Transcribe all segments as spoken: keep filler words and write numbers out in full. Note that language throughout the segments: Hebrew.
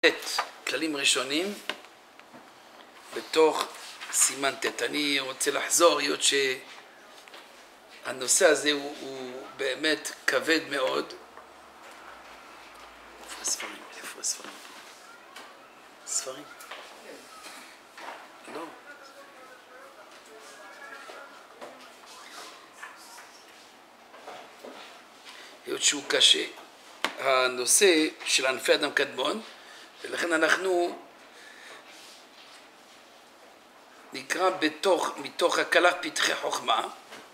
כללים ראשונים בתוך סימן ט'. אני רוצה לחזור, היות שהנושא הזה הוא, הוא באמת כבד מאוד. איפה הספרים? איפה הספרים? ספרים? לא. היות שהוא קשה, הנושא של ענפי אדם קדמון, ולכן אנחנו נקרא בתוך, מתוך הכלך פתחי חוכמה,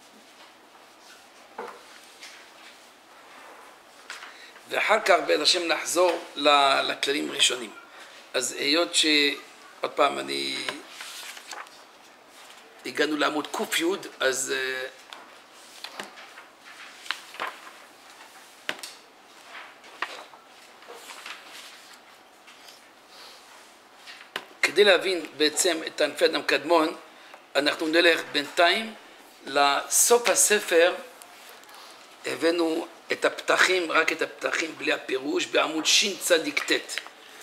ואחר כך בעזרת השם נחזור לכללים ראשונים. אז היות שעוד פעם אני הגענו לעמוד ק"י, אז כדי להבין בעצם את ענפי אדם קדמון, אנחנו נלך בינתיים לסוף הספר. הבאנו את הפתחים, רק את הפתחים בלי הפירוש, בעמוד שין צדיק ת'.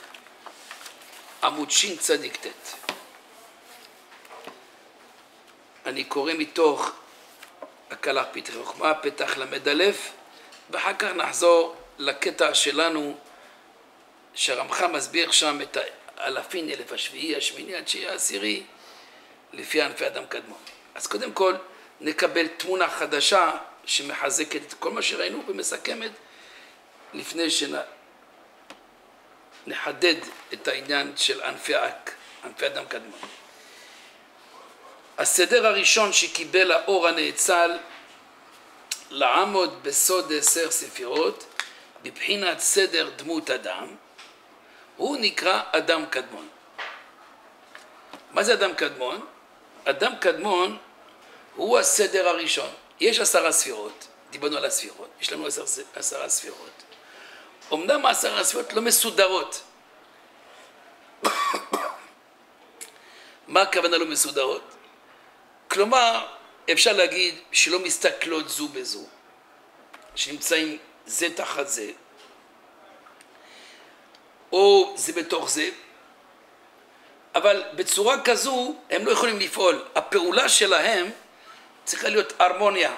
עמוד שין צדיק ת'. אני קורא מתוך הכלך פתחי חוכמה, פתח למד א', ואחר כך נחזור לקטע שלנו, שהרמח"ם מסביר שם את האלפין, אלף השביעי, השמיני, התשיעי, העשירי, לפי ענפי אדם קדמון. אז קודם כל נקבל תמונה חדשה שמחזקת את כל מה שראינו ומסכמת, לפני שנחדד את העניין של ענפי, ענפי אדם קדמון. הסדר הראשון שקיבל האור הנאצל לעמוד בסוד עשר ספירות בבחינת סדר דמות אדם, הוא נקרא אדם קדמון. מה זה אדם קדמון? אדם קדמון הוא הסדר הראשון. יש עשרה ספירות, דיברנו על הספירות, יש לנו עשר, עשרה ספירות. אמנם עשרה ספירות לא מסודרות. מה הכוונה לא מסודרות? כלומר, אפשר להגיד שלא מסתכלות זו בזו, שנמצאים זה תחת זה, או זה בתוך זה, אבל בצורה כזו הם לא יכולים לפעול. הפעולה שלהם צריכה להיות הרמוניה.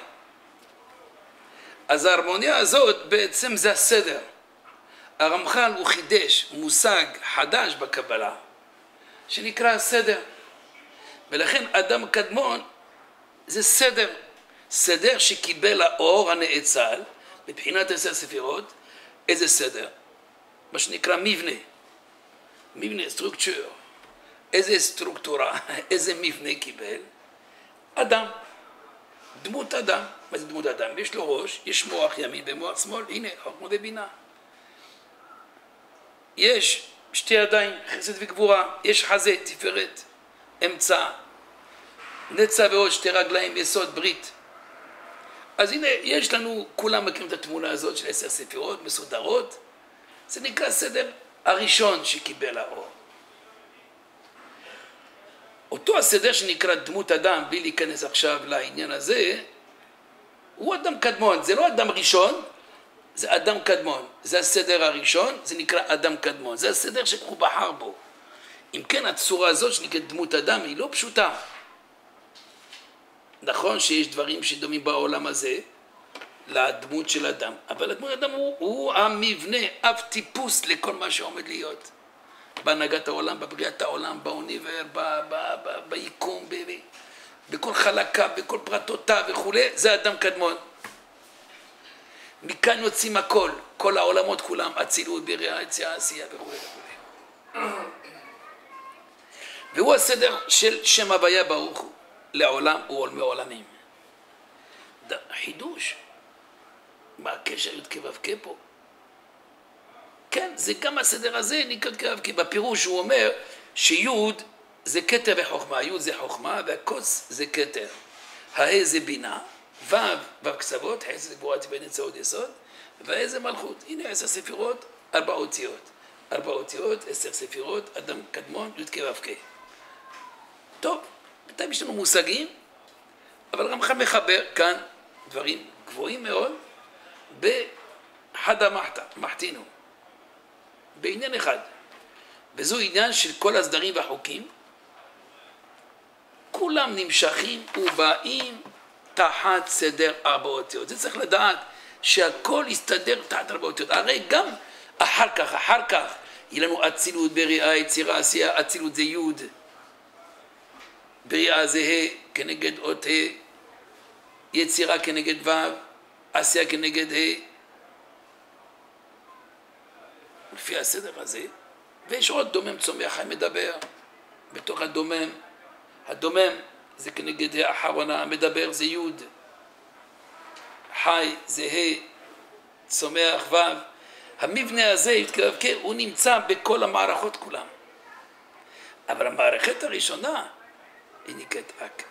אז ההרמוניה הזאת בעצם זה הסדר. הרמח"ל הוא חידש מושג חדש בקבלה שנקרא הסדר, ולכן אדם קדמון זה סדר, סדר שקיבל האור הנאצל מבחינת עשר ספירות. איזה סדר? מה שנקרא מבנה, מבנה, סטרוקצ'ר. איזה סטרוקטורה, איזה מבנה קיבל? אדם, דמות אדם. מה זה דמות אדם? יש לו ראש, יש מוח ימין ומוח שמאל, הנה, חוכמה ובינה. יש שתי ידיים, חסד וגבורה, יש חזה, תפארת, אמצע, נצע ועוד שתי רגליים, יסוד, ברית. אז הנה, יש לנו, כולם מכירים את התמונה הזאת של עשר ספירות מסודרות. זה נקרא סדר הראשון שקיבל האור. אותו הסדר שנקרא דמות אדם, בלי להיכנס עכשיו לעניין הזה, הוא אדם קדמון. זה לא אדם ראשון, זה אדם קדמון. זה הסדר הראשון, זה נקרא אדם קדמון. זה הסדר שהוא בחר בו. אם כן, הצורה הזאת שנקראת דמות אדם היא לא פשוטה. נכון שיש דברים שדומים בעולם הזה לדמות של אדם, אבל הדמות אדם הוא, הוא המבנה, אב טיפוס לכל מה שעומד להיות. בהנהגת העולם, בבריאת העולם, באוניבר, ב, ב, ב, ביקום, ב, ב, בכל חלקה, בכל פרטותיו וכו', זה אדם קדמון. מכאן יוצאים הכל, כל העולמות כולם, אצילות, בריאה, יציאה, עשייה וכו' וכו'. והוא הסדר של שם הוויה ברוך הוא, לעולם ועולמי עולמים. חידוש. מה הקשר י' כו' כ' פה? כן, זה גם הסדר הזה נקרא כו', כי בפירוש הוא אומר שי' זה כתר וחוכמה, י' זה חוכמה והקוץ זה כתר, ה' זה בינה, ו' ו' קצוות, ח' זה גבורה תפארת נצח הוד יסוד, וה' זה מלכות. הנה עשר ספירות, ארבע אותיות, ארבע אותיות, עשר ספירות, אדם קדמון, י' כו' כ'. טוב, בינתיים יש לנו מושגים, אבל רמח"ל מחבר כאן דברים גבוהים מאוד בחדה מחתינו, בעניין אחד. וזו עניין של כל הסדרים והחוקים, כולם נמשכים ובאים תחת סדר ארבע אותיות. זה צריך לדעת שהכל יסתדר תחת ארבע אותיות. הרי גם אחר כך, אחר כך, יהיה לנו אצילות, בריאה, יצירה, עשייה. אצילות זה יוד, בריאה זה ה' כנגד אות ה', יצירה כנגד ו', עשייה כנגד ה'. לפי הסדר הזה, ויש עוד דומם צומח, חי מדבר בתוך הדומם. הדומם זה כנגד ה' האחרונה, המדבר זה יוד, חי זה ה', צומח ו'. המבנה הזה, כן, הוא נמצא בכל המערכות כולם. אבל המערכת הראשונה היא נקראת אק.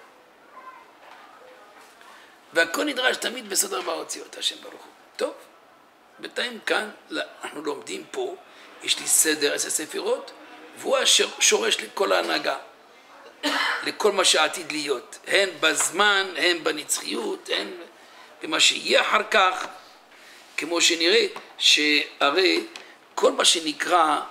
והכל נדרש תמיד בסדר באותיות, השם ברוך הוא. טוב, בינתיים כאן, אנחנו לומדים פה, יש לי סדר עשר ספירות, והוא השורש לכל ההנהגה, לכל מה שעתיד להיות, הן בזמן, הן בנצחיות, הן במה שיהיה אחר כך, כמו שנראה, שהרי כל מה שנקרא,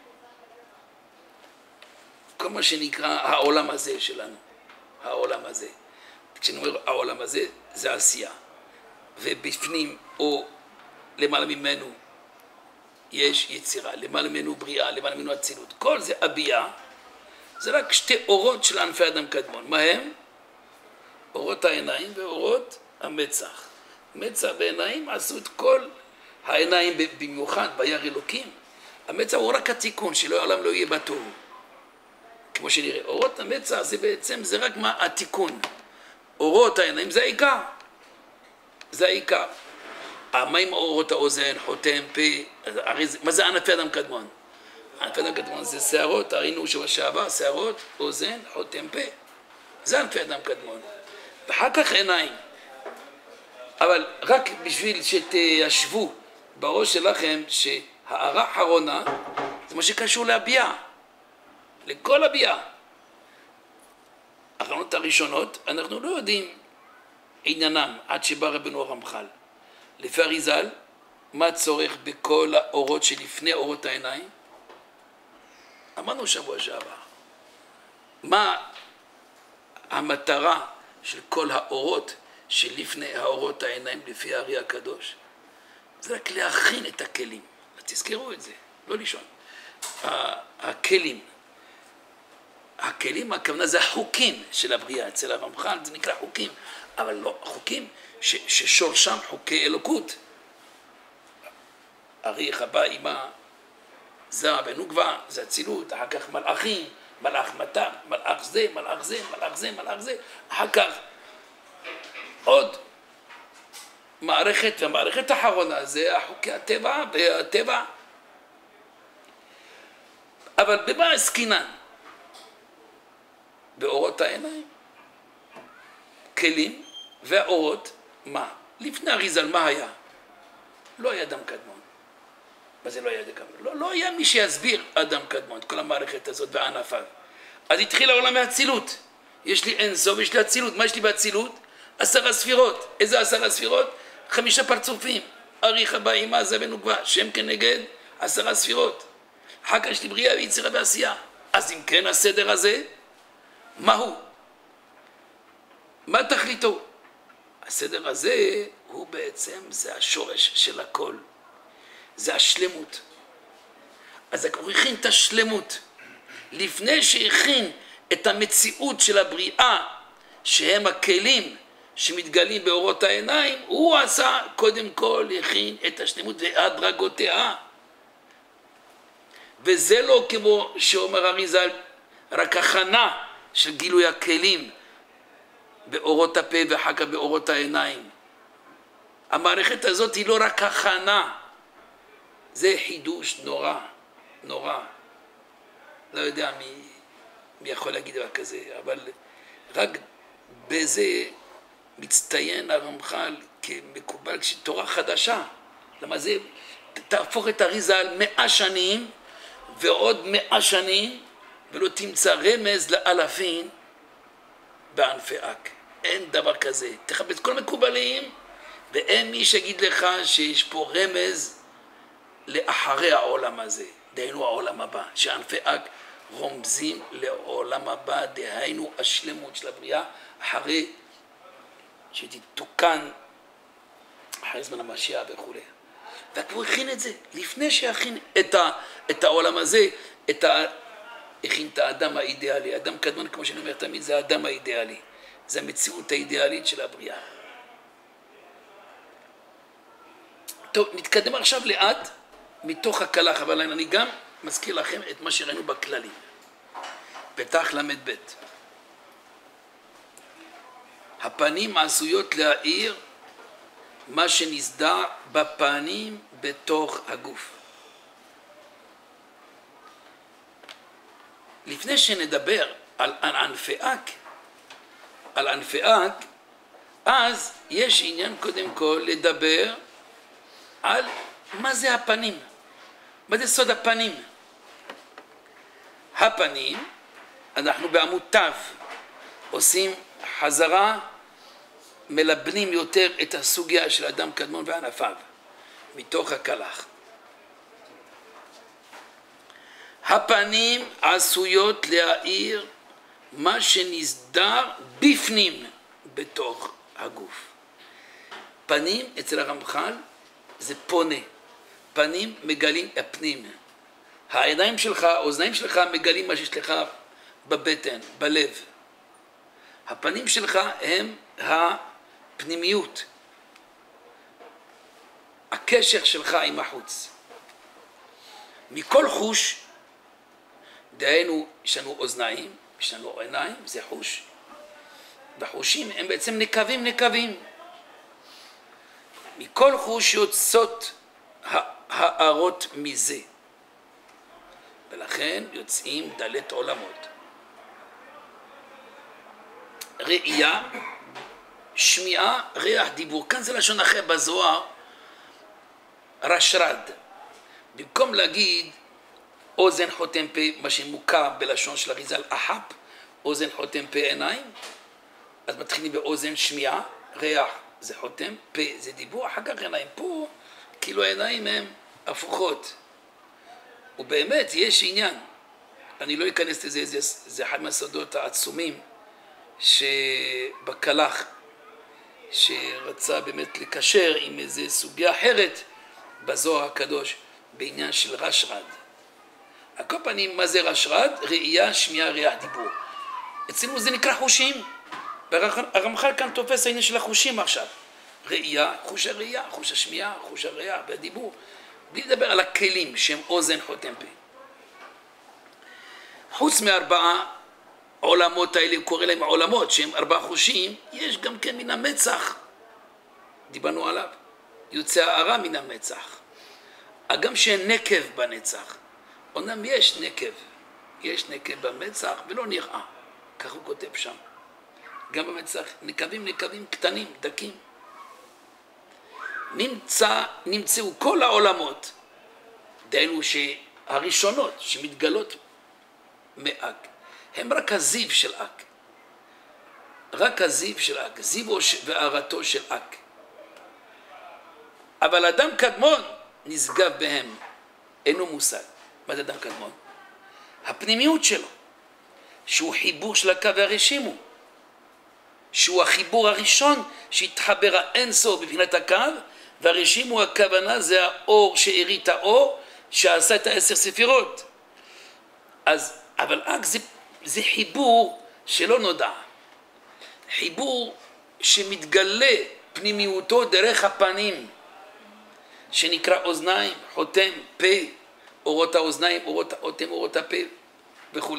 כל מה שנקרא העולם הזה שלנו, העולם הזה, כשאני אומר העולם הזה, זה עשייה, ובפנים או למעלה ממנו יש יצירה, למעלה ממנו בריאה, למעלה ממנו אצילות, כל זה הביאה, זה רק שתי אורות של ענפי אדם קדמון. מה הם? אורות העיניים ואורות המצח. מצח ועיניים עשו את כל העיניים במיוחד, בירא אלוקים. המצח הוא רק התיקון, שלא העולם לא יהיה בתוהו. כמו שנראה, אורות המצח זה בעצם, זה רק מה התיקון. אורות העיניים זה העיקר. זה העיקר. מה עם אורות האוזן, חותם, פה, הרי זה, מה זה ענפי אדם קדמון? ענפי אדם קדמון זה שערות, ראינו שבוע שעבר, שערות, אוזן, חותם, פה. זה ענפי אדם קדמון. ואחר כך עיניים. אבל רק בשביל שתיישבו בראש שלכם שההערה האחרונה זה מה שקשור להביאה, לכל הביאה. האחרונות הראשונות אנחנו לא יודעים עניינם עד שבא רבנו הרמח"ל. לפי אריז"ל, מה צורך בכל האורות שלפני אורות העיניים? אמרנו שבוע שעבר. מה המטרה של כל האורות שלפני האורות העיניים לפי הארי הקדוש? זה רק להכין את הכלים. תזכרו את זה, לא לישון. הכלים. הכלים, הכוונה זה החוקים של הבריאה. אצל הרמח"ל זה נקרא חוקים, אבל לא חוקים ש, ששורשם חוקי אלוקות. הרי חבא אימה, זרע ונוקבה, זה אצילות, אחר כך מלאכים, מלאך מטר, מלאך זה, מלאך זה, מלאך זה, מלאך זה, אחר כך עוד מערכת, והמערכת האחרונה זה החוקי הטבע והטבע. אבל במה עסקינן? באורות העיניים, כלים והאורות, מה? לפני אריז"ל מה היה? לא היה אדם קדמון. מה זה לא היה אדם קדמון? לא, לא היה מי שיסביר אדם קדמון, את כל המערכת הזאת וענפיו. אז התחיל העולם מהצילות. יש לי אין סוף, יש לי אצילות. מה יש לי באצילות? עשרה ספירות. איזה עשרה ספירות? חמישה פרצופים. ארי חבא אימה זרע ונוקבה, שם כנגד עשרה ספירות. אחר כך יש לי בריאה ויצירה ועשייה. אז אם כן הסדר הזה, מהו? מה תכליתו? הסדר הזה הוא בעצם, זה השורש של הכל. זה השלמות. אז הוא הכין את השלמות. לפני שהכין את המציאות של הבריאה, שהם הכלים שמתגלים באורות העיניים, הוא עשה קודם כל, הכין את השלמות והדרגותיה. וזה לא כמו שאומר אריז"ל, רק הכנה של גילוי הכלים באורות הפה ואחר כך באורות העיניים. המערכת הזאת היא לא רק הכנה, זה חידוש נורא, נורא. לא יודע מי, מי יכול להגיד דבר כזה, אבל רק בזה מצטיין הרמח"ל כמקובל כשתורה חדשה. למה זה תהפוך את אריז"ל מאה שנים ועוד מאה שנים ולא תמצא רמז לאלפים בענפי אק. אין דבר כזה. תחפש כל המקובלים ואין מי שיגיד לך שיש פה רמז לאחרי העולם הזה. דהיינו העולם הבא, שענפי אק רומזים לעולם הבא, דהיינו השלמות של הבריאה, אחרי שתתוקן, אחרי זמן המשיח וכו'. והוא הכין את זה, לפני שהכין את, ה, את העולם הזה, את ה, הכין את האדם האידיאלי. האדם קדמון, כמו שאני אומר תמיד, זה האדם האידיאלי. זה המציאות האידיאלית של הבריאה. טוב, נתקדם עכשיו לאט מתוך הקלח, אבל אני גם מזכיר לכם את מה שראינו בכללים. פתח למד ב' הפנים עשויות להאיר מה שנסדר בפנים בתוך הגוף. לפני שנדבר על ענפי אק, על ענפי אק, אז יש עניין קודם כל לדבר על מה זה הפנים, מה זה סוד הפנים. הפנים, אנחנו בעמוד ת' עושים חזרה, מלבנים יותר את הסוגיה של אדם קדמון וענפיו, מתוך הקלח. הפנים עשויות להאיר מה שנסדר בפנים בתוך הגוף. פנים אצל הרמח"ל זה פונה, פנים מגלים הפנים. העיניים שלך, האוזניים שלך מגלים מה שיש לך בבטן, בלב. הפנים שלך הם הפנימיות, הקשר שלך עם החוץ. מכל חוש, דהיינו, יש לנו אוזניים, יש לנו עיניים, זה חוש, והחושים הם בעצם נקבים נקבים. מכל חוש יוצאות הארות מזה, ולכן יוצאים דלת עולמות. ראייה, שמיעה, ריח, דיבור. כאן זה לשון אחר בזוהר, רשרד. במקום להגיד אוזן חותם פה, מה שמוכר בלשון של אריזל אחפ, אוזן חותם פה עיניים, אז מתחילים באוזן שמיעה, ריח זה חותם, פה זה דיבור, אחר כך עיניים. פה כאילו העיניים הן הפוכות. ובאמת יש עניין, אני לא אכנס לזה, זה, זה אחד מהסודות העצומים שבקלח, שרצה באמת לקשר עם איזו סוגיה אחרת בזוהר הקדוש בעניין של רשרד. על כל פנים, מה זה רשרד? ראייה, שמיעה, ריח, דיבור. אצלנו זה נקרא חושים. הרמח"ל כאן תופס העניין של החושים עכשיו. ראייה, חוש הראייה, חוש השמיעה, חוש הריח והדיבור. בלי לדבר על הכלים שהם אוזן חותם פה. חוץ מארבעה עולמות האלה, הוא קורא להם עולמות שהם ארבעה חושים, יש גם כן מן המצח. דיברנו עליו. יוצא הערה מן המצח. הגם שאין נקב בנצח. אומנם יש נקב, יש נקב במצח ולא נראה. כך הוא כותב שם. גם במצח נקבים נקבים קטנים, דקים. נמצא, נמצאו כל העולמות, דהיינו שהראשונות שמתגלות מאק, הם רק הזיו של אק. רק הזיו של אק, זיו והערתו של אק. אבל אדם קדמון נשגב בהם, אינו מושג. מה זה אדם קדמון? הפנימיות שלו, שהוא חיבור של הקו והרשימו, שהוא החיבור הראשון שהתחבר האינסוף בבחינת הקו, והרשימו הכוונה זה האור שהאיר את האור, שעשה את העשר ספירות. אז, אבל אק זה, זה חיבור שלא נודע. חיבור שמתגלה פנימיותו דרך הפנים, שנקרא אוזניים, חותם, פה, אורות האוזניים, אורות האותם, אורות הפה וכו'.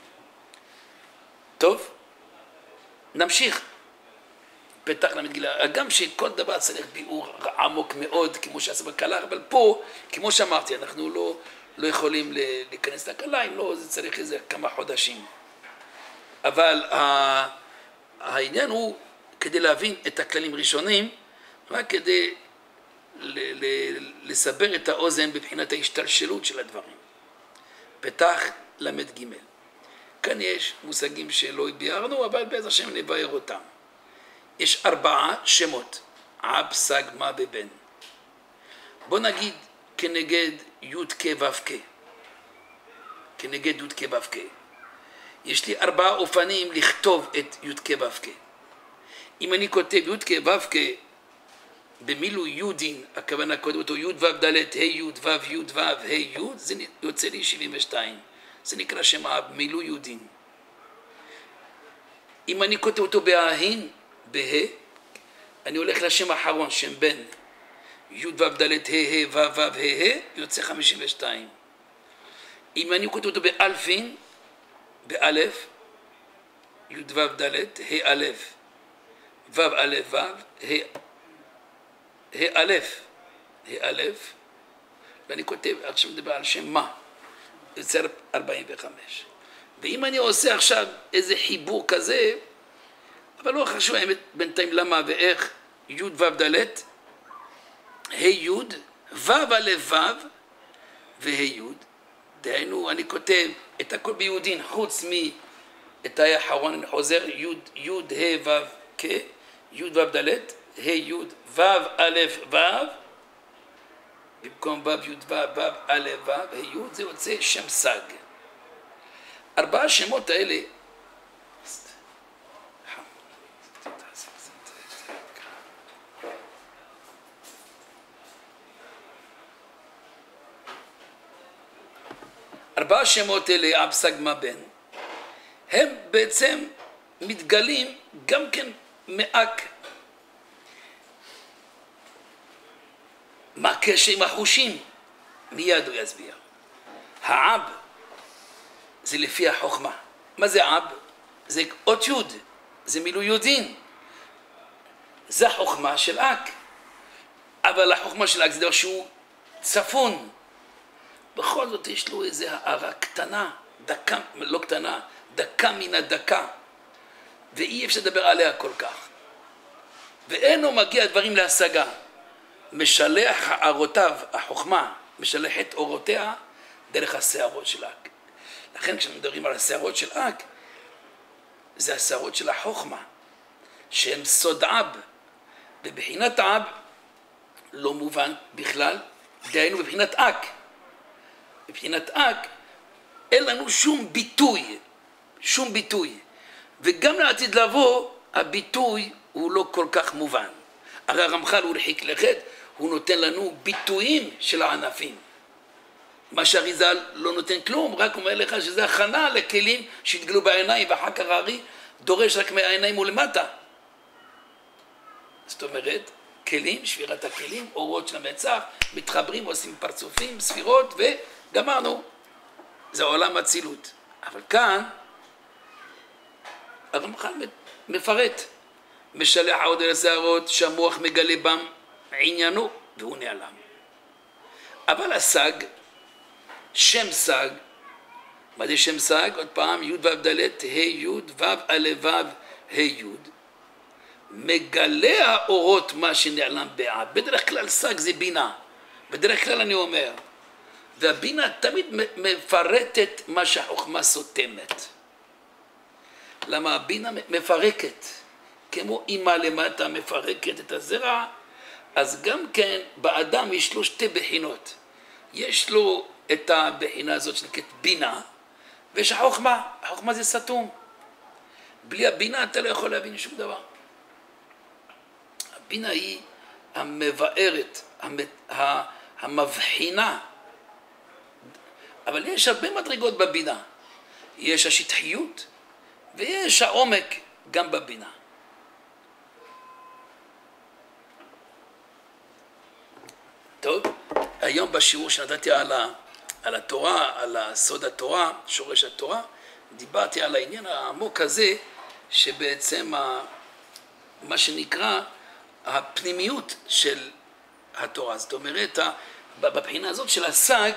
טוב, נמשיך. פתח למגילה, גם שכל דבר צריך ביאור עמוק מאוד, כמו שעשה בקלח, אבל פה, כמו שאמרתי, אנחנו לא, לא יכולים להיכנס לקלח, אם לא, זה צריך איזה כמה חודשים. אבל העניין הוא, כדי להבין את הכללים ראשונים, רק כדי ל- ל- לסבר את האוזן בבחינת ההשתלשלות של הדברים. פתח למד ג' כאן יש מושגים שלא ביארנו, אבל בעזרת השם נבאר אותם. יש ארבעה שמות, אב, סג, מה ובן. בוא נגיד כנגד י' כ' ו' כ'. כנגד י' כ' ו' כ'. יש לי ארבעה אופנים לכתוב את י' כ' ו' כ'. אם אני כותב י' כ' ו' כ' במילוי יודין, הכוונה כותב אותו י' ו' ד' ה' י' ו' י' ו' ה' י', זה יוצא לי שבעים ושתיים. זה נקרא שם האב, מילוי יודין. אם אני כותב אותו בהין, בה, אני הולך לשם האחרון, שם בן, י' ו' ד' ה' ה' ו' ו' ה' ה', יוצא חמישים ושתיים. אם אני כותב אותו באלפין, באלף, י' ו' ד' ה' א', ו' א' ו', ה' א', ה' א', ואני כותב, עכשיו מדבר על שם מה, יוצא ארבעים וחמש. ואם אני עושה עכשיו איזה חיבור כזה, אבל לא חשוב האמת בינתיים למה ואיך, י' ו' ד' ה' י' ו' א' ו' וה' י', דהיינו אני כותב את הכל ביודין חוץ מאת האחרון, אני חוזר י' י' ה' ו' כ', י' ו' ד' ה' י' ו' א' ו', במקום ו' י' ו' ו' א' ו' ה' י', זה יוצא שם סג. ארבעה השמות האלה ארבעה השמות האלה, אב סג מה בן, הם בעצם מתגלים גם כן מאק. מה הקשר עם החושים? מיד הוא יסביר. העב זה לפי החוכמה. מה זה עב? זה אות יוד, זה מילוי יודין. זה החוכמה של אק. אבל החוכמה של אק זה דבר שהוא צפון. בכל זאת יש לו איזו הערה קטנה, דקה, לא קטנה, דקה מן הדקה. ואי אפשר לדבר עליה כל כך. ואינו מגיע דברים להשגה. משלח הערותיו, החוכמה, משלח את אורותיה דרך השערות של אק. לכן כשמדברים על השערות של אק, זה השערות של החוכמה, שהם סוד עב, ובבחינת עב לא מובן בכלל, דהיינו בבחינת אק. בבחינת אק אין לנו שום ביטוי, שום ביטוי, וגם לעתיד לבוא הביטוי הוא לא כל כך מובן. הרי הרמח"ל הוא הרחיק לכת, הוא נותן לנו ביטויים של הענפים. מה שהאריז"ל לא נותן כלום, רק אומר לך שזה הכנה לכלים שהתגלו בעיניים, ואחר כך הארי דורש רק מהעיניים ולמטה. זאת אומרת, כלים, שבירת הכלים, אורות של המצח, מתחברים, עושים פרצופים, ספירות, וגמרנו. זה עולם הצילות. אבל כאן, הרמח"ל מפרט. משלח עוד אל השערות, שהמוח מגלה בם עניינו, והוא נעלם. אבל הסג, שם סג, מה זה שם סג? עוד פעם, י' ו' ד' ה' י' ו' א' ו' ה' י', מגלה האורות מה שנעלם בעד. בדרך כלל סג זה בינה, בדרך כלל אני אומר, והבינה תמיד מפרטת מה שהחוכמה סותמת. למה הבינה מפרקת? כמו אמא למטה מפרקת את הזרע, אז גם כן באדם יש לו שתי בחינות. יש לו את הבחינה הזאת שנקראת בינה, ויש החוכמה. החוכמה זה סתום. בלי הבינה אתה לא יכול להבין שום דבר. הבינה היא המבארת, המבחינה. אבל יש הרבה מדרגות בבינה. יש השטחיות ויש העומק גם בבינה. טוב, היום בשיעור שנתתי על, ה, על התורה, על סוד התורה, שורש התורה, דיברתי על העניין העמוק הזה, שבעצם ה, מה שנקרא הפנימיות של התורה. זאת אומרת, בבחינה הזאת של הסג,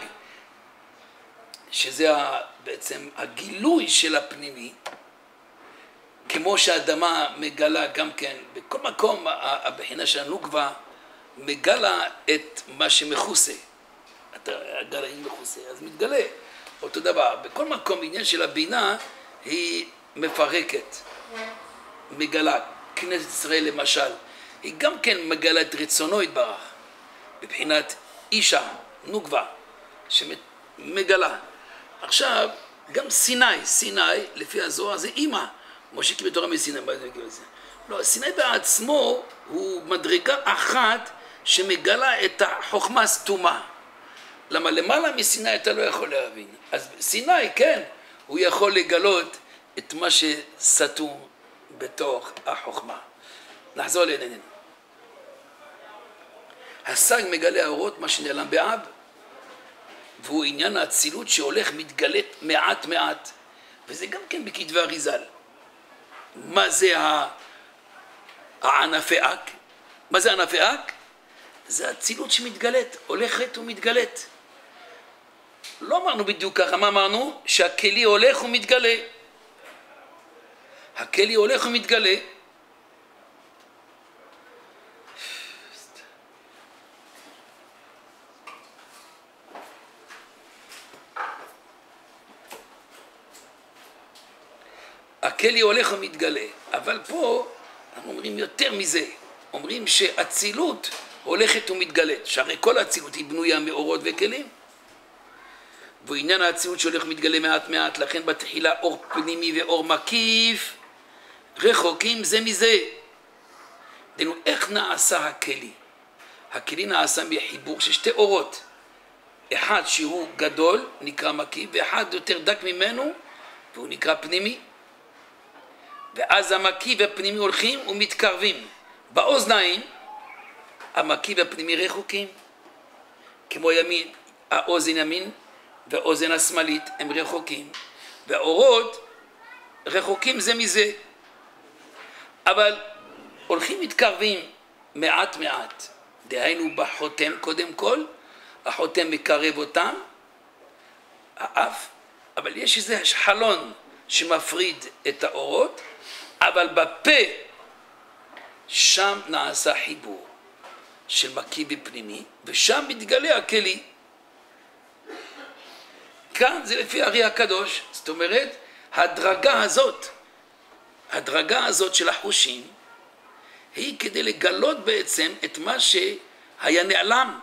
שזה בעצם הגילוי של הפנימי, כמו שהאדמה מגלה גם כן, בכל מקום הבחינה של הנוקבה, מגלה את מה שמכוסה. הגלה היא מכוסה, אז מתגלה אותו דבר. בכל מקום עניין של הבינה היא מפרקת, מגלה. כנסת ישראל למשל, היא גם כן מגלה את רצונו יתברך, בבחינת אישה, נוקבה, שמגלה. עכשיו, גם סיני, סיני, לפי הזוהר, זה אימא. משה קיבל תורה מסיני, מה זה קיבל זה? לא, סיני בעצמו הוא מדרגה אחת שמגלה את החוכמה הסתומה. למה למעלה מסיני אתה לא יכול להבין. אז סיני, כן, הוא יכול לגלות את מה שסתום בתוך החוכמה. נחזור לענייננו. הסג מגלה האורות, מה שנעלם באב, והוא עניין האצילות שהולך מתגלת מעט מעט, וזה גם כן בכתבי אריז"ל. מה זה הענפי אק? מה זה ענפי אק? זה האצילות שמתגלת, הולכת ומתגלת. לא אמרנו בדיוק ככה, מה אמרנו? שהכלי הולך ומתגלה. הכלי הולך ומתגלה. הכלי הולך ומתגלה, אבל פה אנחנו אומרים יותר מזה, אומרים שהאצילות הולכת ומתגלית, שהרי כל האצילות היא בנויה מאורות וכלים, ועניין האצילות שהולך ומתגלה מעט מעט, לכן בתחילה אור פנימי ואור מקיף רחוקים זה מזה. דנו, איך נעשה הכלי? הכלי נעשה מחיבור של שתי אורות, אחד שהוא גדול נקרא מקיף, ואחד יותר דק ממנו והוא נקרא פנימי. ואז המקיף והפנימי הולכים ומתקרבים. באוזניים המקיף והפנימי רחוקים, כמו ימין, האוזן ימין והאוזן השמאלית הם רחוקים, והאורות רחוקים זה מזה, אבל הולכים מתקרבים מעט מעט. דהיינו בחותם קודם כל, החותם מקרב אותם, האף, אבל יש איזה חלון שמפריד את האורות, אבל בפה שם נעשה חיבור של מקיף ופנימי, ושם מתגלה הכלי. כאן זה לפי הארי הקדוש, זאת אומרת, הדרגה הזאת, הדרגה הזאת של החושים, היא כדי לגלות בעצם את מה שהיה נעלם.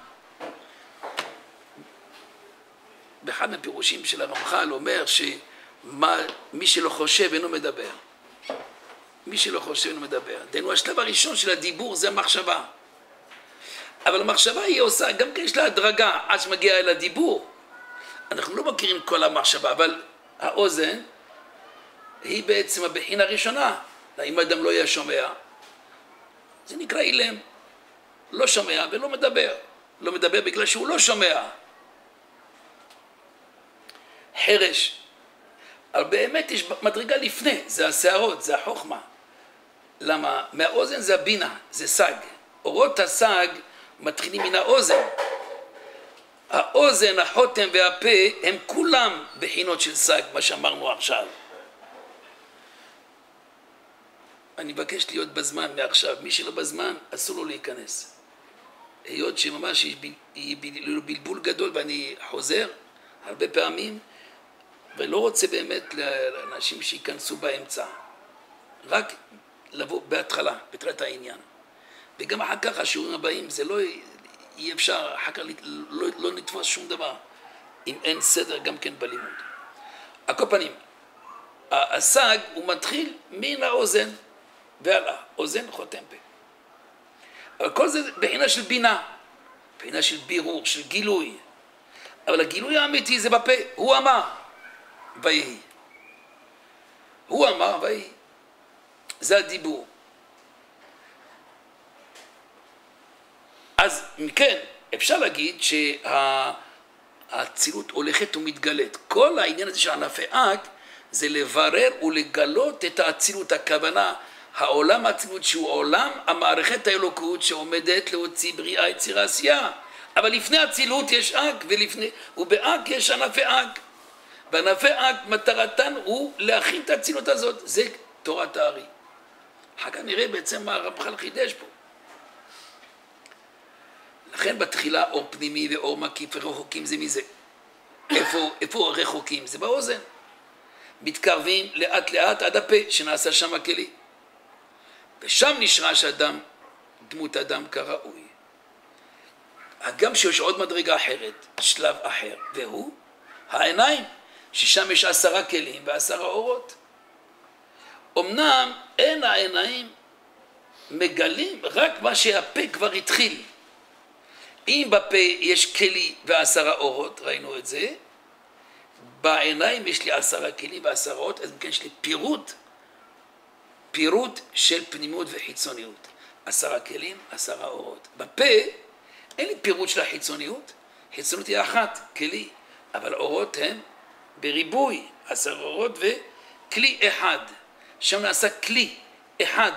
באחד מהפירושים של הרמח"ל אומר שמי שלא חושב אינו מדבר. מי שלא חושב אינו מדבר. דהיינו, השלב הראשון של הדיבור זה המחשבה. אבל המחשבה היא עושה, גם כן יש לה הדרגה עד שמגיעה אל הדיבור. אנחנו לא מכירים כל המחשבה, אבל האוזן היא בעצם הבחינה הראשונה. אם האדם לא יהיה שומע, זה נקרא אילם. לא שומע ולא מדבר. לא מדבר בגלל שהוא לא שומע. חרש. אבל באמת יש מדרגה לפני, זה השערות, זה החוכמה. למה? מהאוזן זה הבינה, זה סג. אורות הסג מתחילים מן האוזן. האוזן, החותם והפה הם כולם בחינות של סג, מה שאמרנו עכשיו. אני מבקש להיות בזמן מעכשיו, מי שלא בזמן אסור לו להיכנס. היות שממש יש בלבול גדול ואני חוזר הרבה פעמים, ולא רוצה באמת לאנשים שיכנסו באמצע. רק לבוא בהתחלה, בתחילת העניין. וגם אחר כך השיעורים הבאים, זה לא אי אפשר, אחר כך לא, לא נתפוס שום דבר, אם אין סדר גם כן בלימוד. על כל פנים, הסג הוא מתחיל מן האוזן והלאה, אוזן חותם פה. אבל כל זה בחינה של בינה, בחינה של בירור, של גילוי. אבל הגילוי האמיתי זה בפה, הוא אמר, ויהי. הוא אמר ויהי. זה הדיבור. אז מכן אפשר להגיד שהאצילות הולכת ומתגלית. כל העניין הזה של ענפי אק זה לברר ולגלות את האצילות, הכוונה, העולם האצילות שהוא עולם המערכת האלוקות שעומדת להוציא בריאה, יצירה, עשייה. אבל לפני האצילות יש אק, ולפני, ובאק יש ענפי אק. וענפי אק מטרתן הוא להכין את האצילות הזאת. זה תורת הארי. אחר כך נראה בעצם מה הרמח"ל חידש פה. לכן בתחילה אור פנימי ואור מקיף ורחוקים זה מזה. איפה, איפה רחוקים? זה באוזן. מתקרבים לאט לאט עד הפה שנעשה שם הכלי. ושם נשרש אדם, דמות אדם כראוי. גם שיש עוד מדרגה אחרת, שלב אחר, והוא העיניים. ששם יש עשרה כלים ועשרה אורות. אמנם אין העיניים מגלים רק מה שהפה כבר התחיל. אם בפה יש כלי ועשרה אורות, ראינו את זה, בעיניים יש לי עשרה כלים ועשרה אורות, אז כן יש לי פירוט, פירוט של פנימות וחיצוניות. עשרה כלים, עשרה אורות. בפה אין לי פירוט של החיצוניות, חיצוניות היא אחת, כלי, אבל אורות הם בריבוי, עשרה אורות וכלי אחד. שם נעשה כלי אחד.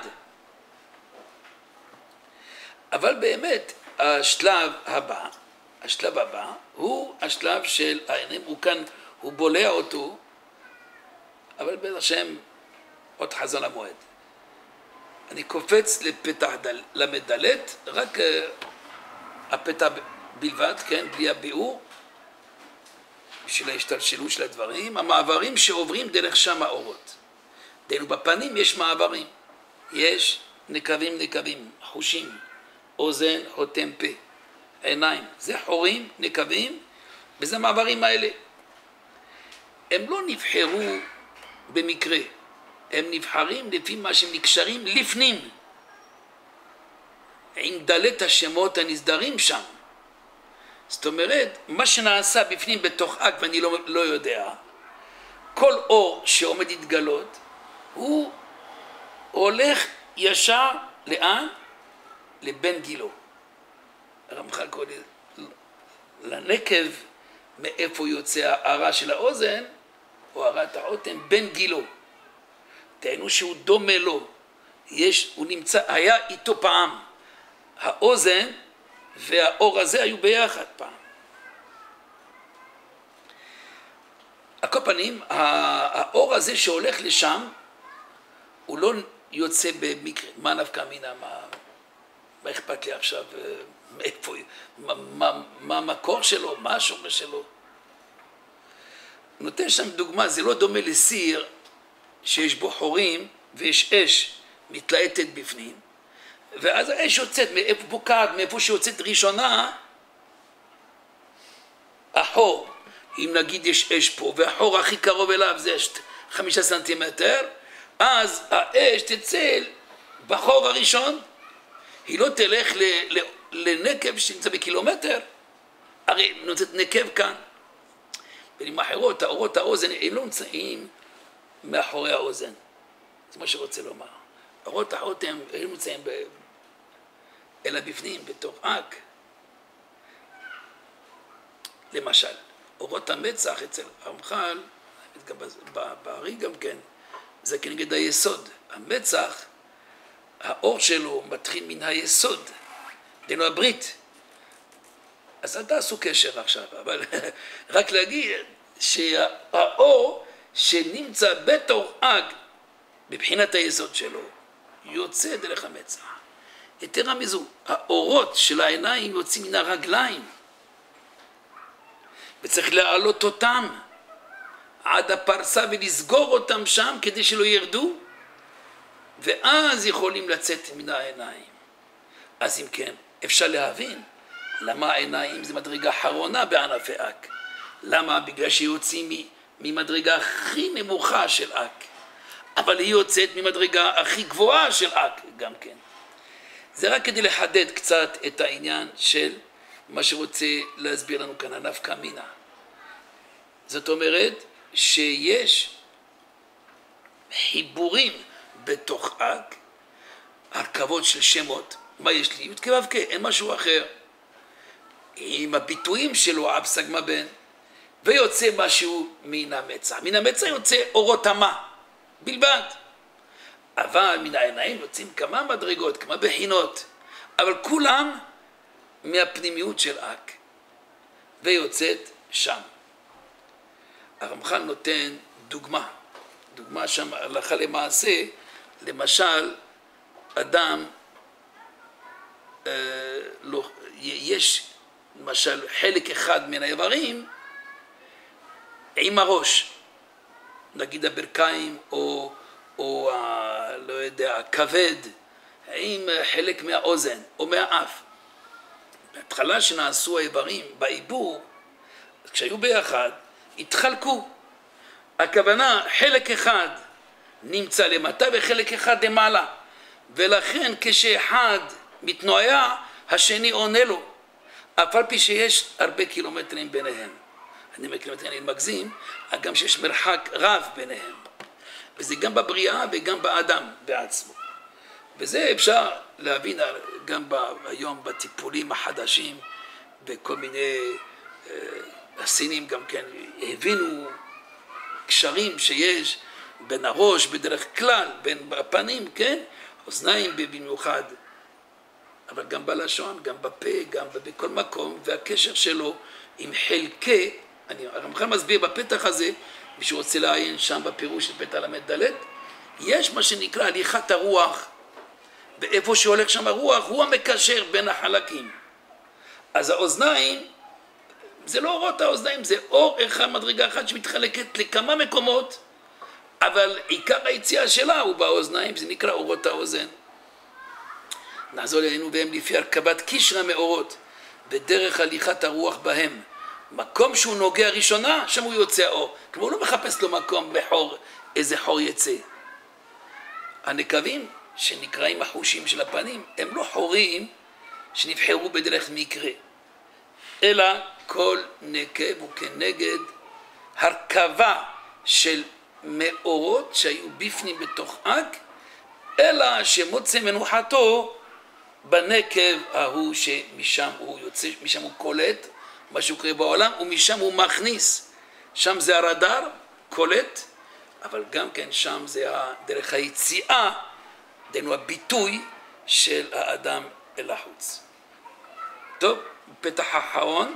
אבל באמת השלב הבא, השלב הבא הוא השלב של העיניים, הוא כאן, הוא בולע אותו, אבל בעזרת השם עוד חזון המועד. אני קופץ לפתח למדלת, רק הפתח בלבד, כן, בלי הביאור, בשביל ההשתלשלות של הדברים, המעברים שעוברים דרך שם האורות. דהיינו בפנים יש מעברים, יש נקבים נקבים, חושים, אוזן, חותם פה, עיניים, זה חורים, נקבים, וזה המעברים האלה. הם לא נבחרו במקרה, הם נבחרים לפי מה שהם נקשרים לפנים, עם דלת השמות הנסדרים שם. זאת אומרת, מה שנעשה בפנים בתוך אק, ואני לא, לא יודע, כל אור שעומד להתגלות, הוא הולך ישר לאן? לבן גילו. הרמח"ל קורא לנקב, מאיפה יוצא הערה של האוזן, או הערת האוטם, בן גילו. תהיינו שהוא דומה לו. יש, הוא נמצא, היה איתו פעם. האוזן והאור הזה היו ביחד פעם. על כל פנים, האור הזה שהולך לשם, הוא לא יוצא במקרה. מה נפקא מינה? מה, מה אכפת לי עכשיו? מאיפה, מה, מה, מה המקור שלו? מה השורש שלו? נותן שם דוגמה, זה לא דומה לסיר שיש בו חורים ויש אש מתלהטת בפנים, ואז האש יוצאת מאיפה בוקעת, מאיפה שיוצאת ראשונה, החור, אם נגיד יש אש פה והחור הכי קרוב אליו זה חמישה סנטימטר, אז האש תצא בחור הראשון, היא לא תלך ל, ל, לנקב שנמצא בקילומטר, הרי נוצאת נקב כאן. במילים אחרות, האורות האוזן הם לא נמצאים מאחורי האוזן, זה מה שרוצה לומר. האורות האוזן הם, הם נמצאים ב... אלא בפנים, בתוך אק. למשל, אורות המצח אצל הרמח"ל, בארי גם כן, זה כנגד היסוד. המצח, האור שלו מתחיל מן היסוד, דהיינו הברית. אז אל תעשו קשר עכשיו, אבל רק להגיד שהאור שנמצא בתוך אג, בבחינת היסוד שלו, יוצא דרך המצח. יתרה מזו, האורות של העיניים יוצאים מן הרגליים, וצריך להעלות אותם עד הפרסה ולסגור אותם שם כדי שלא ירדו, ואז יכולים לצאת מן העיניים. אז אם כן, אפשר להבין למה העיניים זה מדרגה אחרונה בענפי אק. למה? בגלל שיוצאים ממדרגה הכי נמוכה של אק, אבל היא יוצאת ממדרגה הכי גבוהה של אק גם כן. זה רק כדי לחדד קצת את העניין של מה שרוצה להסביר לנו כאן הנפקא מינה. זאת אומרת שיש חיבורים בתוך אק, הרכבות של שמות, מה יש לי? י' כ' ו' כ', אין משהו אחר. עם הביטויים שלו, אב סגמה בן, ויוצא משהו מן המצח. מן המצח יוצא אורות המה, בלבד. אבל מן העיניים יוצאים כמה מדרגות, כמה בחינות, אבל כולם מהפנימיות של אק, ויוצאת שם. הרמח"ל נותן דוגמה, דוגמה שם הלכה למעשה, למשל, אדם, אה, לא, יש למשל חלק אחד מן האיברים עם הראש, נגיד הברכיים או, או ה, לא יודע, הכבד, עם חלק מהאוזן או מהאף. בהתחלה שנעשו האיברים בעיבור, כשהיו ביחד, התחלקו. הכוונה, חלק אחד נמצא למטה וחלק אחד למעלה, ולכן כשאחד מתנועע, השני עונה לו, אף על פי שיש הרבה קילומטרים ביניהם. אני מקילומטרים, אני מגזים, גם שיש מרחק רב ביניהם. וזה גם בבריאה וגם באדם בעצמו. וזה אפשר להבין גם היום בטיפולים החדשים, וכל מיני אה, הסינים גם כן הבינו קשרים שיש בין הראש בדרך כלל, בין הפנים, כן? אוזניים במיוחד, אבל גם בלשון, גם בפה, גם בכל מקום, והקשר שלו עם חלקי, אני, הרמח"ל מסביר בפתח הזה, מי שרוצה לעיין שם בפירוש של פתח למד ד', יש מה שנקרא הליכת הרוח, ואיפה שהולך שם הרוח, הוא המקשר בין החלקים. אז האוזניים, זה לא אורות האוזניים, זה אור אחד, מדרגה אחת שמתחלקת לכמה מקומות, אבל עיקר היציאה שלה הוא באוזניים, זה נקרא אורות האוזן. נעזור אלינו והם לפי הרכבת קישרא מאורות, בדרך הליכת הרוח בהם. מקום שהוא נוגע ראשונה, שם הוא יוצא האור. כמו הוא לא מחפש לו מקום בחור, איזה חור יצא. הנקבים שנקראים החושים של הפנים, הם לא חורים שנבחרו בדרך מקרה, אלא כל נקב הוא כנגד הרכבה של מאורות שהיו בפנים בתוך אק, אלא שמוצא מנוחתו בנקב ההוא שמשם הוא יוצא, משם הוא קולט מה שקורה בעולם, ומשם הוא מכניס. שם זה הרדאר, קולט, אבל גם כן שם זה דרך היציאה, דהיינו הביטוי של האדם אל החוץ. טוב, פתח האחרון,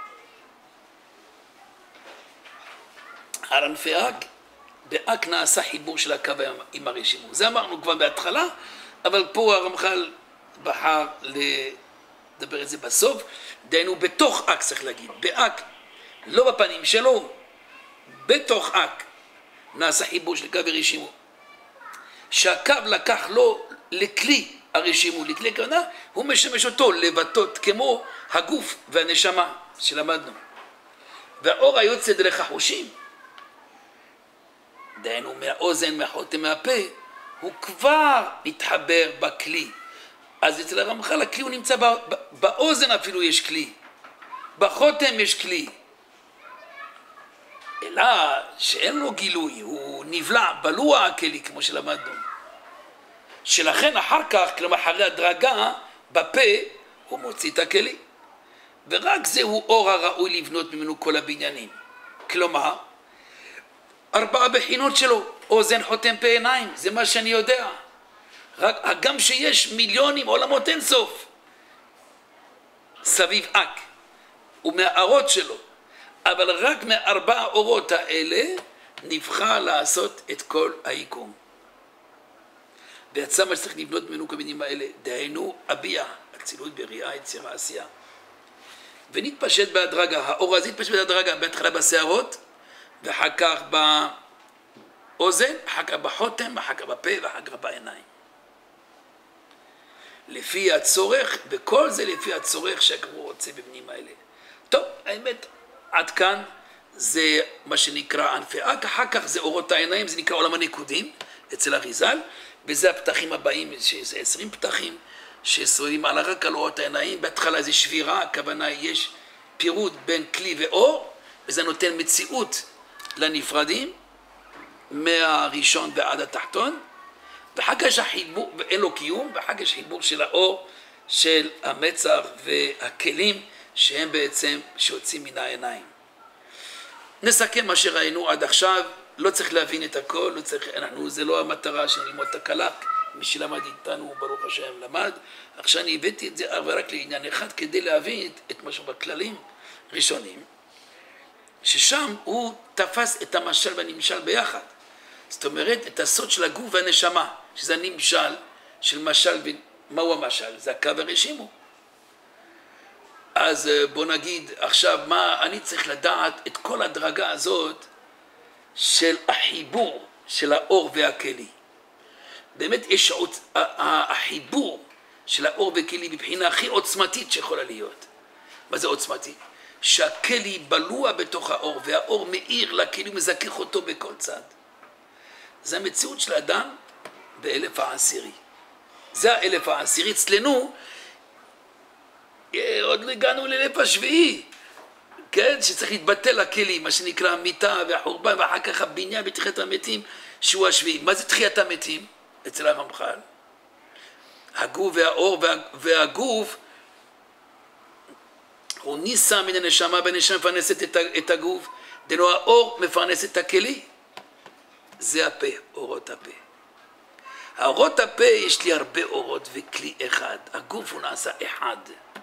על ענפי אק, באק נעשה חיבור של הקו עם הרשימו. זה אמרנו כבר בהתחלה, אבל פה הרמח"ל בחר לדבר את זה בסוף, דהיינו בתוך אק צריך להגיד, באק, לא בפנים שלו, בתוך אק נעשה חיבור של קו הרשימו. שהקו לקח לו לכלי הרשימו, לכלי כוונה, הוא משמש אותו לבטות כמו הגוף והנשמה שלמדנו. והאור היוצא דרך החושים, דהיינו מהאוזן, מהחותם, מהפה, הוא כבר מתחבר בכלי. אז אצל הרמח"ל הכלי הוא נמצא בא, באוזן אפילו יש כלי, בחותם יש כלי. אלא שאין לו גילוי, הוא נבלע, בלוע הכלי כמו שלמדנו. שלכן אחר כך, כלומר אחרי הדרגה, בפה הוא מוציא את הכלי. ורק זהו אור הראוי לבנות ממנו כל הבניינים. כלומר, ארבעה בחינות שלו, אוזן, חותם, פה, עיניים, זה מה שאני יודע. רק גם שיש מיליונים עולמות אין סוף סביב אק ומהאורות שלו, אבל רק מארבע האורות האלה נבחר לעשות את כל היקום. ויצא מה שצריך לבנות ממנו כבנים האלה, דהיינו הביאה, אצילות, בריאה, יצירה, עשייה. ונתפשט בהדרגה, האור הזה התפשט בהדרגה, בהתחלה בשערות, ואחר כך באוזן, אחר כך בחותם, אחר כך בפה ואחר כך בעיניים. לפי הצורך, וכל זה לפי הצורך שהקרוא רוצה בבנים האלה. טוב, האמת, עד כאן זה מה שנקרא ענפי אק, אחר כך זה אורות העיניים, זה נקרא עולם הנקודים אצל אריז"ל, וזה הפתחים הבאים, שזה עשרים פתחים שסובבים על רק על אורות העיניים. בהתחלה זה שבירה, הכוונה יש פירוד בין כלי ואור, וזה נותן מציאות לנפרדים מהראשון ועד התחתון, ואחר כך יש החיבור, ואין לו קיום, ואחר כך יש חיבור של האור של המצח והכלים שהם בעצם שיוצאים מן העיניים. נסכם מה שראינו עד עכשיו, לא צריך להבין את הכל, לא צריך, אנחנו, זה לא המטרה של ללמוד את הקלק, מי שלמד איתנו ברוך השם למד. עכשיו אני הבאתי את זה אבל רק לעניין אחד כדי להבין את משהו בכללים ראשונים, ששם הוא תפס את המשל והנמשל ביחד. זאת אומרת, את הסוד של הגוף והנשמה, שזה הנמשל של משל, מהו המשל? זה הקו הרשימו. אז בוא נגיד עכשיו מה אני צריך לדעת את כל הדרגה הזאת של החיבור של האור והכלי. באמת יש עוצ... החיבור של האור והכלי מבחינה הכי עוצמתית שיכולה להיות. מה זה עוצמתית? שהכלי בלוע בתוך האור, והאור מאיר לכלי ומזכך אותו בכל צד. זה המציאות של האדם באלף העשירי. זה האלף העשירי. אצלנו, עוד לא הגענו לאלף השביעי, כן? שצריך להתבטל הכלי, מה שנקרא המיטה והחורבן, ואחר כך הבניין בתחיית המתים, שהוא השביעי. מה זה תחיית המתים? אצל הממח"ל. הגוף והאור וה, והגוף, הוא ניסה מן הנשמה, והנשמה מפרנסת את, את הגוף, דנו האור מפרנס את הכלי. זה הפה, אורות הפה. האורות הפה, יש לי הרבה אורות וכלי אחד. הגוף הוא נעשה אחד.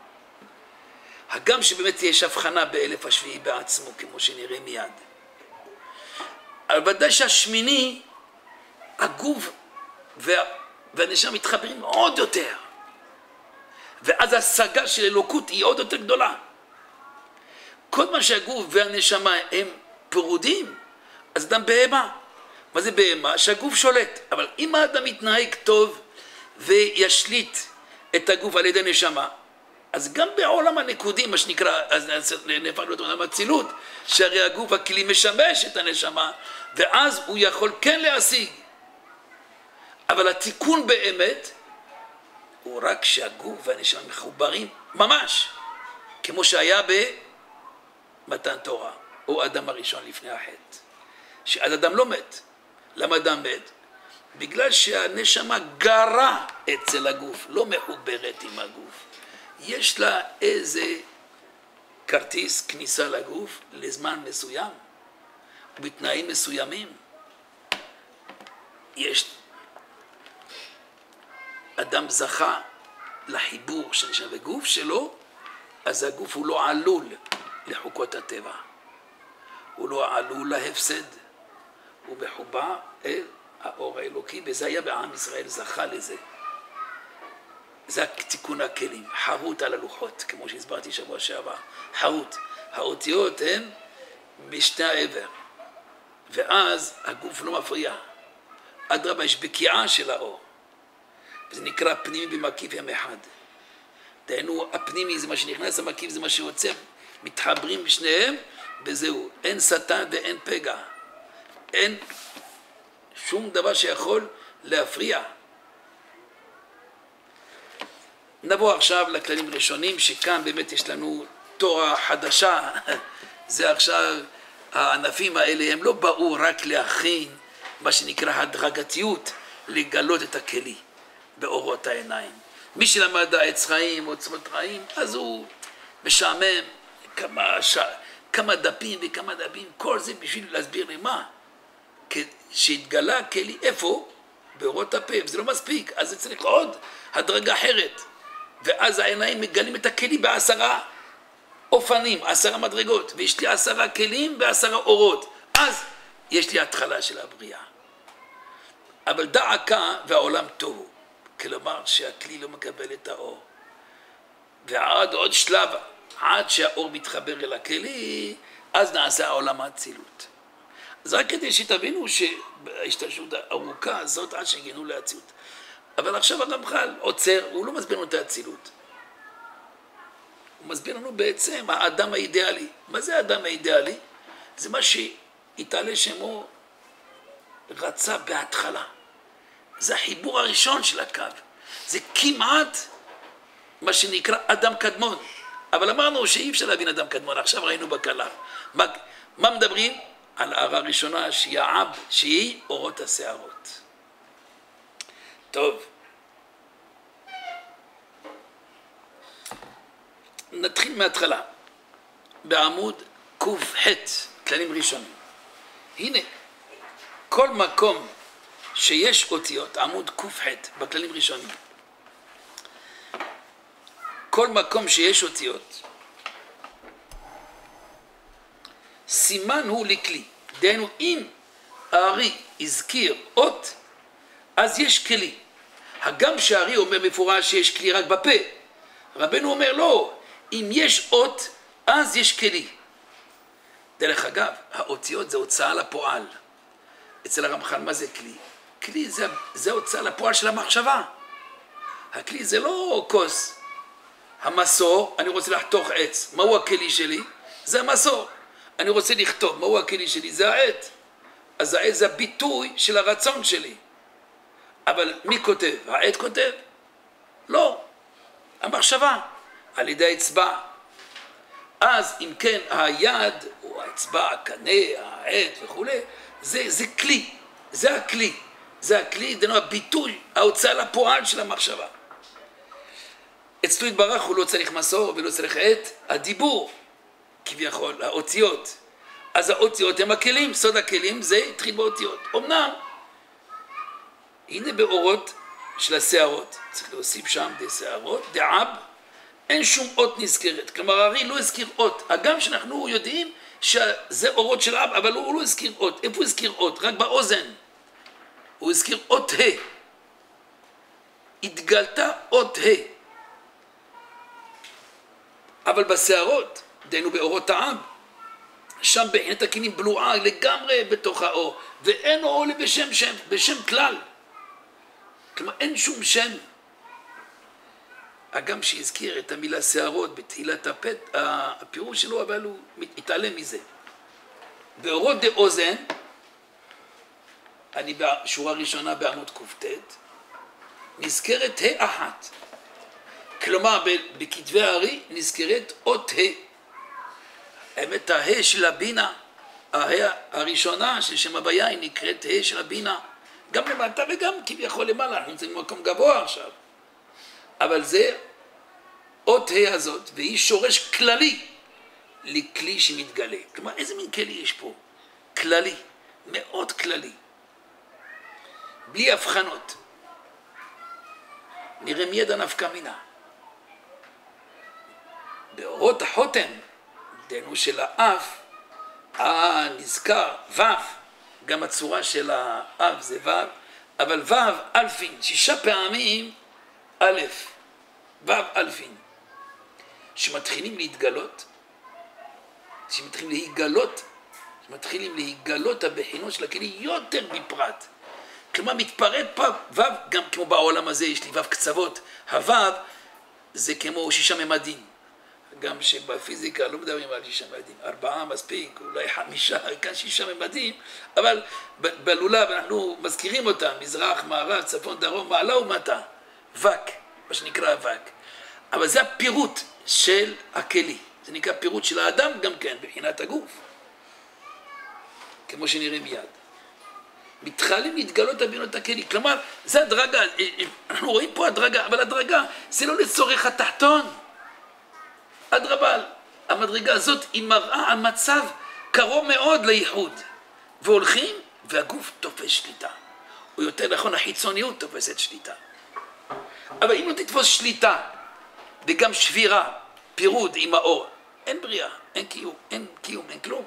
הגם שבאמת יש הבחנה באלף השביעי בעצמו, כמו שנראה מיד. אבל ודאי שהשמיני, הגוף וה, והנשמה מתחברים עוד יותר. ואז ההשגה של אלוקות היא עוד יותר גדולה. כל מה שהגוף והנשמה הם פירודים, אז אדם בהמה. מה זה בהמה? שהגוף שולט. אבל אם האדם מתנהג טוב וישליט את הגוף על ידי נשמה, אז גם בעולם הנקודי, מה שנקרא, אז נהפך להיות עולם הצילות, שהרי הגוף הכלי משמש את הנשמה, ואז הוא יכול כן להשיג. אבל התיקון באמת, הוא רק שהגוף והנשמה מחוברים ממש, כמו שהיה במתן תורה, או אדם הראשון לפני החטא. שעד אדם לא מת. למה אדם מת? בגלל שהנשמה גרה אצל הגוף, לא מחוברת עם הגוף. יש לה איזה כרטיס כניסה לגוף לזמן מסוים, בתנאים מסוימים. יש אדם זכה לחיבור של נשמה בגוף שלו, אז הגוף הוא לא עלול לחוקות הטבע. הוא לא עלול להפסד. הוא מחובר אל האור האלוקי, וזה היה בעם ישראל, זכה לזה. זה תיקון הכלים, חרות על הלוחות, כמו שהסברתי שבוע שעבר. חרות. האותיות הן בשתי העבר. ואז הגוף לא מפריע. אדרבה, יש בקיעה של האור. וזה נקרא פנימי במקיף ים אחד. דהיינו, הפנימי זה מה שנכנס, המקיף זה מה שיוצא. מתחברים בשניהם, וזהו. אין שטן ואין פגע. אין שום דבר שיכול להפריע. נבוא עכשיו לכללים ראשונים, שכאן באמת יש לנו תורה חדשה. זה עכשיו, הענפים האלה הם לא באו רק להכין מה שנקרא הדרגתיות, לגלות את הכלי באורות העיניים. מי שלמד העץ חיים או צוות חיים, אז הוא משעמם כמה, ש... כמה דפים וכמה דפים, כל זה בשביל להסביר לי מה. שהתגלה הכלי, איפה? באורות הפה, וזה לא מספיק, אז זה צריך עוד הדרגה אחרת. ואז העיניים מגלים את הכלי בעשרה אופנים, עשרה מדרגות, ויש לי עשרה כלים ועשרה אורות. אז יש לי התחלה של הבריאה. אבל דעקה והעולם תוהו, כלומר שהכלי לא מקבל את האור. ועד עוד שלב, עד שהאור מתחבר אל הכלי, אז נעשה העולם האצילות. אז רק כדי שתבינו שההשתלשלות הארוכה הזאת עד שהגיענו לאצילות. אבל עכשיו הרמח"ל עוצר, הוא לא מסביר לנו את האצילות. הוא מסביר לנו בעצם האדם האידיאלי. מה זה האדם האידיאלי? זה מה שהתעלה שמו רצה בהתחלה. זה החיבור הראשון של הקו. זה כמעט מה שנקרא אדם קדמון. אבל אמרנו שאי אפשר להבין אדם קדמון. עכשיו ראינו בקלה. מה, מה מדברים? על הערה הראשונה שהיא העב, שהיא אורות השערות. טוב. נתחיל מההתחלה. בעמוד ק"ח, כללים ראשונים. הנה, כל מקום שיש אותיות, עמוד ק"ח, בכללים ראשונים. כל מקום שיש אותיות, סימן הוא לכלי. דהיינו, אם הארי הזכיר אות, אז יש כלי. הגם שהארי אומר מפורש שיש כלי רק בפה. רבנו אומר לא, אם יש אות, אז יש כלי. דרך אגב, האותיות זה הוצאה לפועל. אצל הרמח"ל מה זה כלי? כלי זה, זה הוצאה לפועל של המחשבה. הכלי זה לא כוס. המסור, אני רוצה לחתוך עץ. מהו הכלי שלי? זה המסור. אני רוצה לכתוב, מהו הכלי שלי? זה העט. אז העט זה הביטוי של הרצון שלי. אבל מי כותב? העט כותב? לא. המחשבה, על ידי האצבע. אז אם כן, היד, או האצבע, הקנה, העט וכו', זה, זה כלי. זה הכלי. זה הכלי, דנו הביטוי, ההוצאה לפועל של המחשבה. אצלו יתברך הוא לא צריך מסור ולא צריך עט, הדיבור, כביכול, האותיות. אז האותיות הם הכלים, סוד הכלים זה התחיל באותיות. אמנם, הנה באורות של השערות, צריך להוסיף שם די שערות, דעב, אין שום אות נזכרת. כלומר, הרי לא הזכיר אות. הגם שאנחנו יודעים שזה אורות של אב, אבל הוא לא הזכיר אות. איפה הוא הזכיר אות? רק באוזן. הוא הזכיר אות ה'. התגלתה אות ה'. אבל בשערות, דהיינו באורות העם, שם בעינת הכלים בלועה לגמרי בתוך האור, ואין אור בשם שם, בשם כלל. כלומר, אין שום שם. הגם שהזכיר את המילה שערות בתחילת הפת, הפירוש שלו, אבל הוא מתעלם מזה. באורות דאוזן, אני בשורה ראשונה בעמוד קופטט, נזכרת ה' אחת. כלומר, בכתבי הארי נזכרת אות ה'. האמת, ה' של הבינה, ה' הראשונה של שם הוויה היא נקראת ה' של הבינה. גם למטה וגם כביכול למעלה, אנחנו נמצאים במקום גבוה עכשיו. אבל זה אות ה' הזאת, והיא שורש כללי לכלי שמתגלה. כלומר, איזה מין כלי יש פה? כללי, מאוד כללי. בלי הבחנות. נראה מיד הנפקא מינה. באורות החותם, דהיינו של האף, הנזכר, ו', גם הצורה של האף זה ו', אבל ו' אלפין, שישה פעמים א', ו' אלפין, שמתחילים להתגלות, שמתחילים להיגלות, שמתחילים להיגלות הבחינות של הכלי יותר בפרט. כלומר, מתפרט פעם, ו' גם כמו בעולם הזה, יש לי ו' קצוות, הו' זה כמו שישה ממדים. גם שבפיזיקה לא מדברים על שישה ממדים, ארבעה מספיק, אולי חמישה, כאן שישה ממדים, אבל בלולב אנחנו מזכירים אותם, מזרח, מערב, צפון, דרום, מעלה ומטה, וק, מה שנקרא וק. אבל זה הפירוט של הכלי, זה נקרא פירוט של האדם גם כן, בבחינת הגוף, כמו שנראה מיד. מתחלים להתגלות הבינות הכלי, כלומר, זה הדרגה, אנחנו רואים פה הדרגה, אבל הדרגה זה לא לצורך התחתון. אדרבה, המדרגה הזאת היא מראה על מצב קרוב מאוד לייחוד, והולכים והגוף תופס שליטה, או יותר נכון החיצוניות תופסת שליטה. אבל אם לא תתפוס שליטה וגם שבירה, פירוד עם האור, אין בריאה, אין קיום, אין קיום, אין כלום.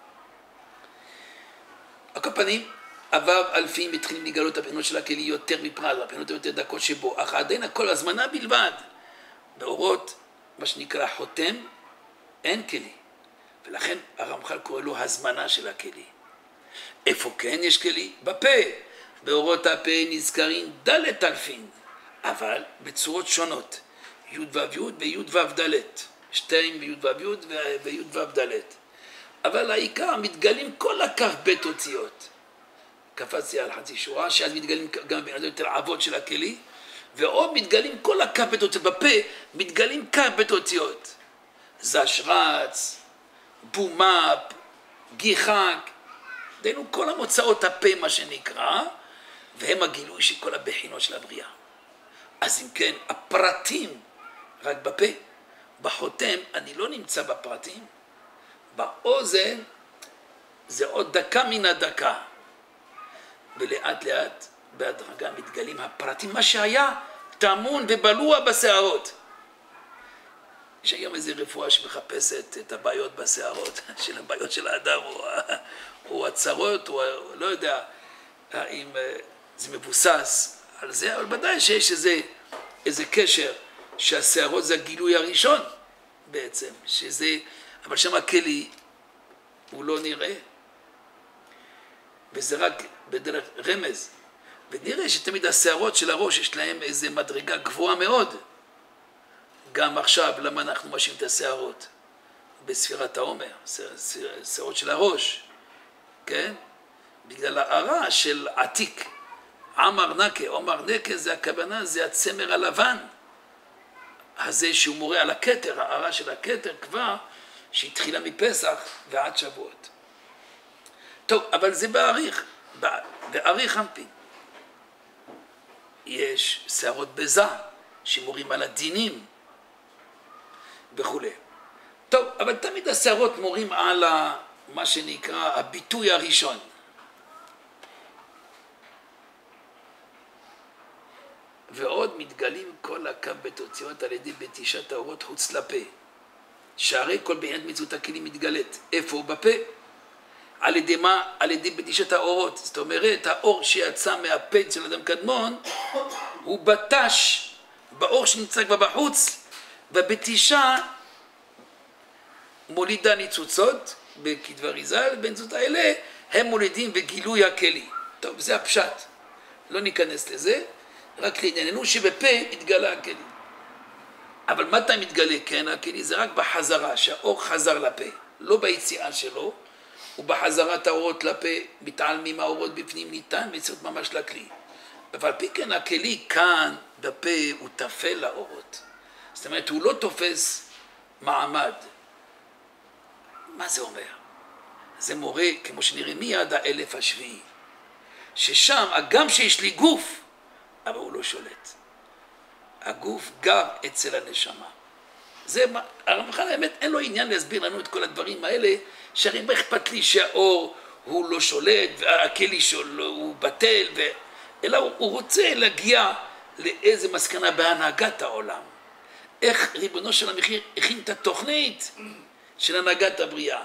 על כל פנים, הוו אלפים מתחילים לגלות הבחינות של הכלי יותר בפרט, הבחינות יותר דקות שבו, אך עדיין הכל הזמנה בלבד. באורות, מה שנקרא חותם, אין כלי. ולכן הרמח"ל קורא לו הזמנה של הכלי. איפה כן יש כלי? בפה. באורות הפה נזכרים דלת אלפין, אבל בצורות שונות. י' ו' י' וי' ו' ד'. שתיים בי' ו' י' וי' ו' ד'. אבל העיקר מתגלים כל הכף בית אותיות. קפצתי על חצי שורה, שאז מתגלים גם בין יותר עבות של הכלי, ועוד מתגלים כל הכף בית אותיות. בפה מתגלים כף בית אותיות. זשרץ, בומאפ, גיחק, דהיינו כל המוצאות הפה מה שנקרא, והם הגילוי של כל הבחינות של הבריאה. אז אם כן, הפרטים רק בפה, בחותם אני לא נמצא בפרטים, באוזן זה עוד דקה מן הדקה, ולאט לאט בהדרגה מתגלים הפרטים, מה שהיה טמון ובלוע בשערות. יש היום איזו רפואה שמחפשת את הבעיות בשערות, של הבעיות של האדם, או, או הצרות, או לא יודע האם זה מבוסס על זה, אבל ודאי שיש איזה, איזה קשר שהשערות זה הגילוי הראשון בעצם, שזה, אבל שם הכלי הוא לא נראה, וזה רק בדרך רמז, ונראה שתמיד השערות של הראש יש להם איזה מדרגה גבוהה מאוד, גם עכשיו למה אנחנו משאים את השערות, בספירת העומר, שערות של הראש, כן? בגלל הערה של עתיק, עמר נקה, עומר נקה זה הכוונה, זה הצמר הלבן, הזה שהוא מורה על הכתר, הערה של הכתר כבר, שהתחילה מפסח ועד שבועות. טוב, אבל זה בעריך, בעריך אנפין. יש שערות בזה, שמורים על הדינים, וכו'. טוב, אבל תמיד השערות מורים על מה שנקרא הביטוי הראשון. ועוד מתגלים כל הקו בתוצאות על ידי בתשעת האורות חוץ לפה. שהרי כל בעינת מצוות הכלים מתגלית. איפה? בפה. על ידי מה? על ידי בתשעת האורות. זאת אומרת, האור שיצא מהפה של אדם קדמון, הוא בטש באור שנמצא כבר בחוץ, ובתשעה מולידה ניצוצות, בכתבי אריז"ל, באמצעות האלה, הם מולידים בגילוי הכלי. טוב, זה הפשט. לא ניכנס לזה, רק לענייננו שבפה התגלה הכלי. אבל מתי מתגלה כן הכלי? זה רק בחזרה, שהאור חזר לפה, לא ביציאה שלו, ובחזרת האורות לפה, מתעלמים האורות בפנים ניתן, מציאות ממש לכלי. אבל פי כן הכלי כאן בפה הוא תפל לאורות. זאת אומרת, הוא לא תופס מעמד. מה זה אומר? זה מורה, כמו שנראה מיד האלף השביעי, ששם, גם שיש לי גוף, אבל הוא לא שולט. הגוף גר אצל הנשמה. זה, הרמח"ל האמת אין לו עניין להסביר לנו את כל הדברים האלה, שהרי מה אכפת לי שהאור הוא לא שולט, והכלי שלו הוא בטל, ו... אלא הוא, הוא רוצה להגיע לאיזה מסקנה בהנהגת העולם. איך ריבונו של המחיר הכין את התוכנית של הנהגת הבריאה.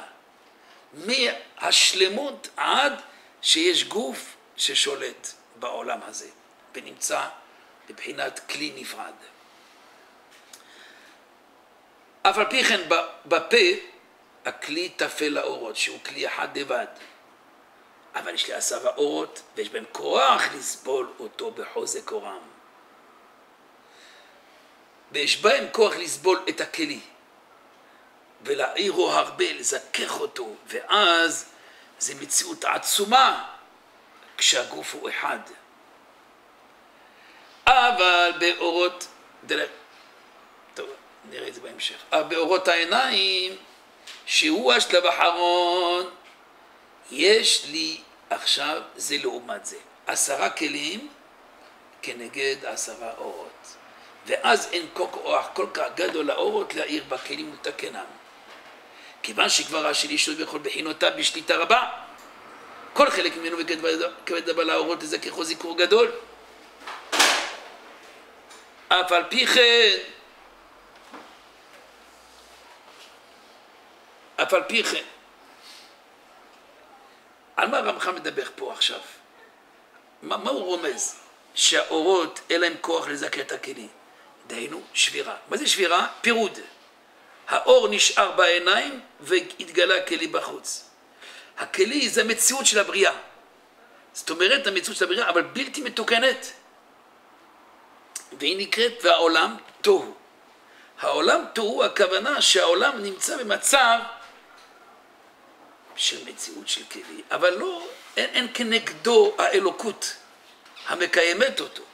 מהשלמות עד שיש גוף ששולט בעולם הזה, ונמצא בבחינת כלי נפרד. אף על פי כן בפה הכלי תפל לאורות, שהוא כלי אחד לבד. אבל יש לי עשרה אורות, ויש בהם כוח לסבול אותו בחוזק אורם. ויש בהם כוח לסבול את הכלי, ולהעירו הרבה, לזכך אותו, ואז זה מציאות עצומה, כשהגוף הוא אחד. אבל באורות, דרך, טוב, נראה את זה בהמשך. אבל באורות העיניים, שהוא השלב האחרון, יש לי עכשיו, זה לעומת זה, עשרה כלים כנגד עשרה אורות. ואז אין כוח כל כך גדול לאורות להעיר בכלים ולתקנם. כיוון שכבר השני שולט בכל בחינותיו בשליטה רבה, כל חלק ממנו וכבד דבר לאורות לזה ככל זיכור גדול. אף על פי כן, אף על פי כן, על מה הרמח"ל מדבר פה עכשיו? מה, מה הוא רומז? שהאורות אין להם כוח לזכר את הכלים. דהיינו, שבירה. מה זה שבירה? פירוד. האור נשאר בעיניים והתגלה הכלי בחוץ. הכלי זה המציאות של הבריאה. זאת אומרת, המציאות של הבריאה, אבל בלתי מתוקנת. והיא נקראת והעולם תוהו. העולם תוהו, הכוונה שהעולם נמצא במצב של מציאות של כלי, אבל לא, אין, אין כנגדו האלוקות המקיימת אותו.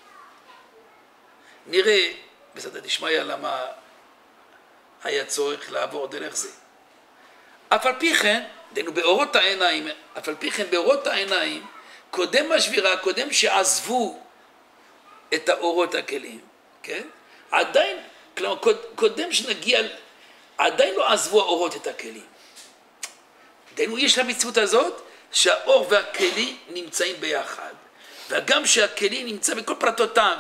נראה בסדר דשמיא למה היה צורך לעבור דרך זה. אף על פי כן, דהיינו באורות העיניים, אף על פי כן באורות העיניים, קודם השבירה, קודם שעזבו את האורות הכלים, כן? עדיין, כלומר, קודם שנגיע, עדיין לא עזבו האורות את הכלים. דהיינו, יש למציאות הזאת שהאור והכלי נמצאים ביחד, וגם שהכלי נמצא בכל פרטותיו,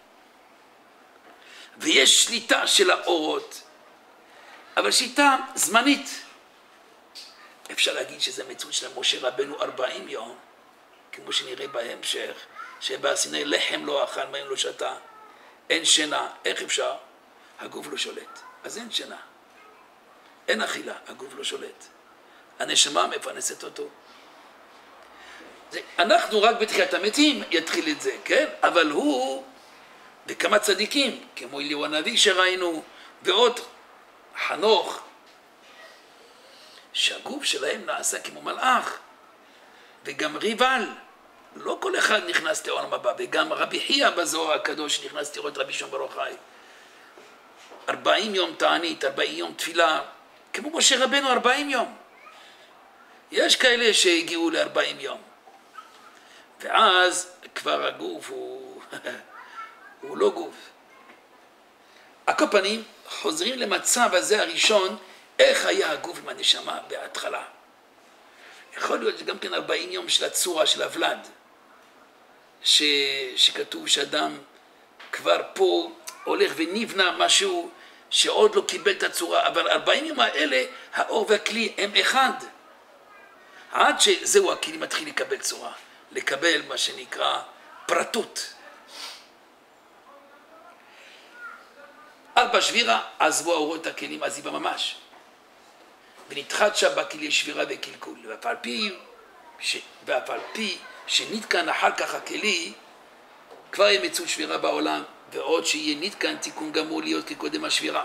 ויש שליטה של האורות, אבל שליטה זמנית. אפשר להגיד שזה מציאות של משה רבנו ארבעים יום, כמו שנראה בהמשך, שבהר סיני לחם לא אכל, מים לא שתה, אין שינה. איך אפשר? הגוף לא שולט, אז אין שינה, אין אכילה, הגוף לא שולט, הנשמה מפרנסת אותו. זה, אנחנו רק בתחיית המתים יתחיל את זה, כן? אבל הוא וכמה צדיקים, כמו אליהו הנביא שראינו, ועוד חנוך, שהגוף שלהם נעשה כמו מלאך, וגם ריבל, לא כל אחד נכנס לעולם הבא, וגם רבי חייא בזוהר הקדוש נכנס לראות רבי שמעון בר יוחאי. ארבעים יום תענית, ארבעים יום תפילה, כמו משה רבנו ארבעים יום. יש כאלה שהגיעו לארבעים יום. ואז כבר הגוף הוא, הוא לא גוף. על כל פנים, חוזרים למצב הזה הראשון, איך היה הגוף עם הנשמה בהתחלה. יכול להיות שגם כן ארבעים יום של הצורה של הוולד, ש... שכתוב שאדם כבר פה הולך ונבנה משהו שעוד לא קיבל את הצורה, אבל ארבעים יום האלה, האור והכלי הם אחד. עד שזהו הכלי מתחיל לקבל צורה, לקבל מה שנקרא פרטות. אז בשבירה עזבו האורות הכלים עזיבה ממש. ונתחדשה בכלי שבירה וקלקול. ואף על פי, ש... ואף על פי שנתקן אחר כך הכלי, כבר יהיה מציאות שבירה בעולם, ועוד שיהיה נתקן תיקון גמור להיות כקודם השבירה.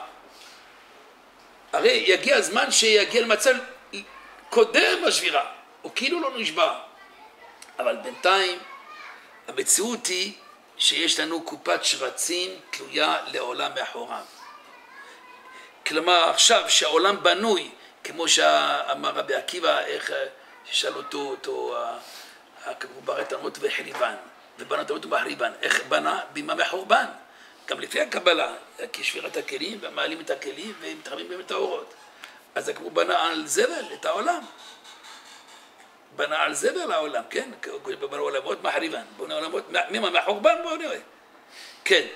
הרי יגיע הזמן שיגיע למצב קודם השבירה, או כאילו לא נשבר. אבל בינתיים המציאות היא שיש לנו קופת שרצים תלויה לעולם מאחוריו. כלומר עכשיו שהעולם בנוי, כמו שאמר רבי עקיבא, איך ששאל אותו, אותו ברא תלמוד וחריבן, ובנה תלמוד וחריבן, איך בנה בימה מחורבן. גם לפי הקבלה, כשבירת הכלים, ומעלים את הכלים ומתחברים בהם את האורות. אז הוא בנה על זבל את העולם. בנה על זבל העולם, כן? בנה עולמות מחריבן, בנה עולמות מימה מחורבן, בואו נראה. כן.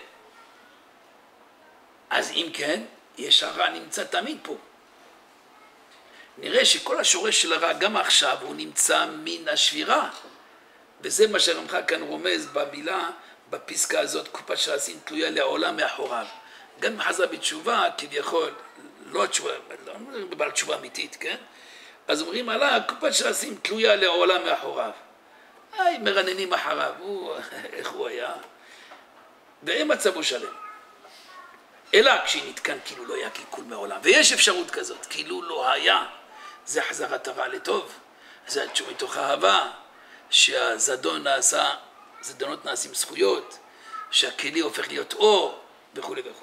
אז אם כן, יש הרע נמצא תמיד פה. נראה שכל השורש של הרע גם עכשיו הוא נמצא מן השבירה. וזה מה שהרמח"ל כאן רומז במילה, בפסקה הזאת, קופת שרצים תלויה לעולם מאחוריו. גם אם חזרה בתשובה, כביכול, לא התשובה, לא בעל תשובה אמיתית, כן? אז אומרים עליו, קופת שרצים תלויה לעולם מאחוריו. היי, מרננים אחריו, הוא, איך הוא היה? ואין מצבו שלם. אלא כשנתקן כאילו לא היה קלקול מעולם. ויש אפשרות כזאת, כאילו לא היה. זה חזרת הרע לטוב. זה מתוך אהבה, שהזדון נעשה, זדונות נעשים זכויות, שהכלי הופך להיות אור, וכו' וכו'.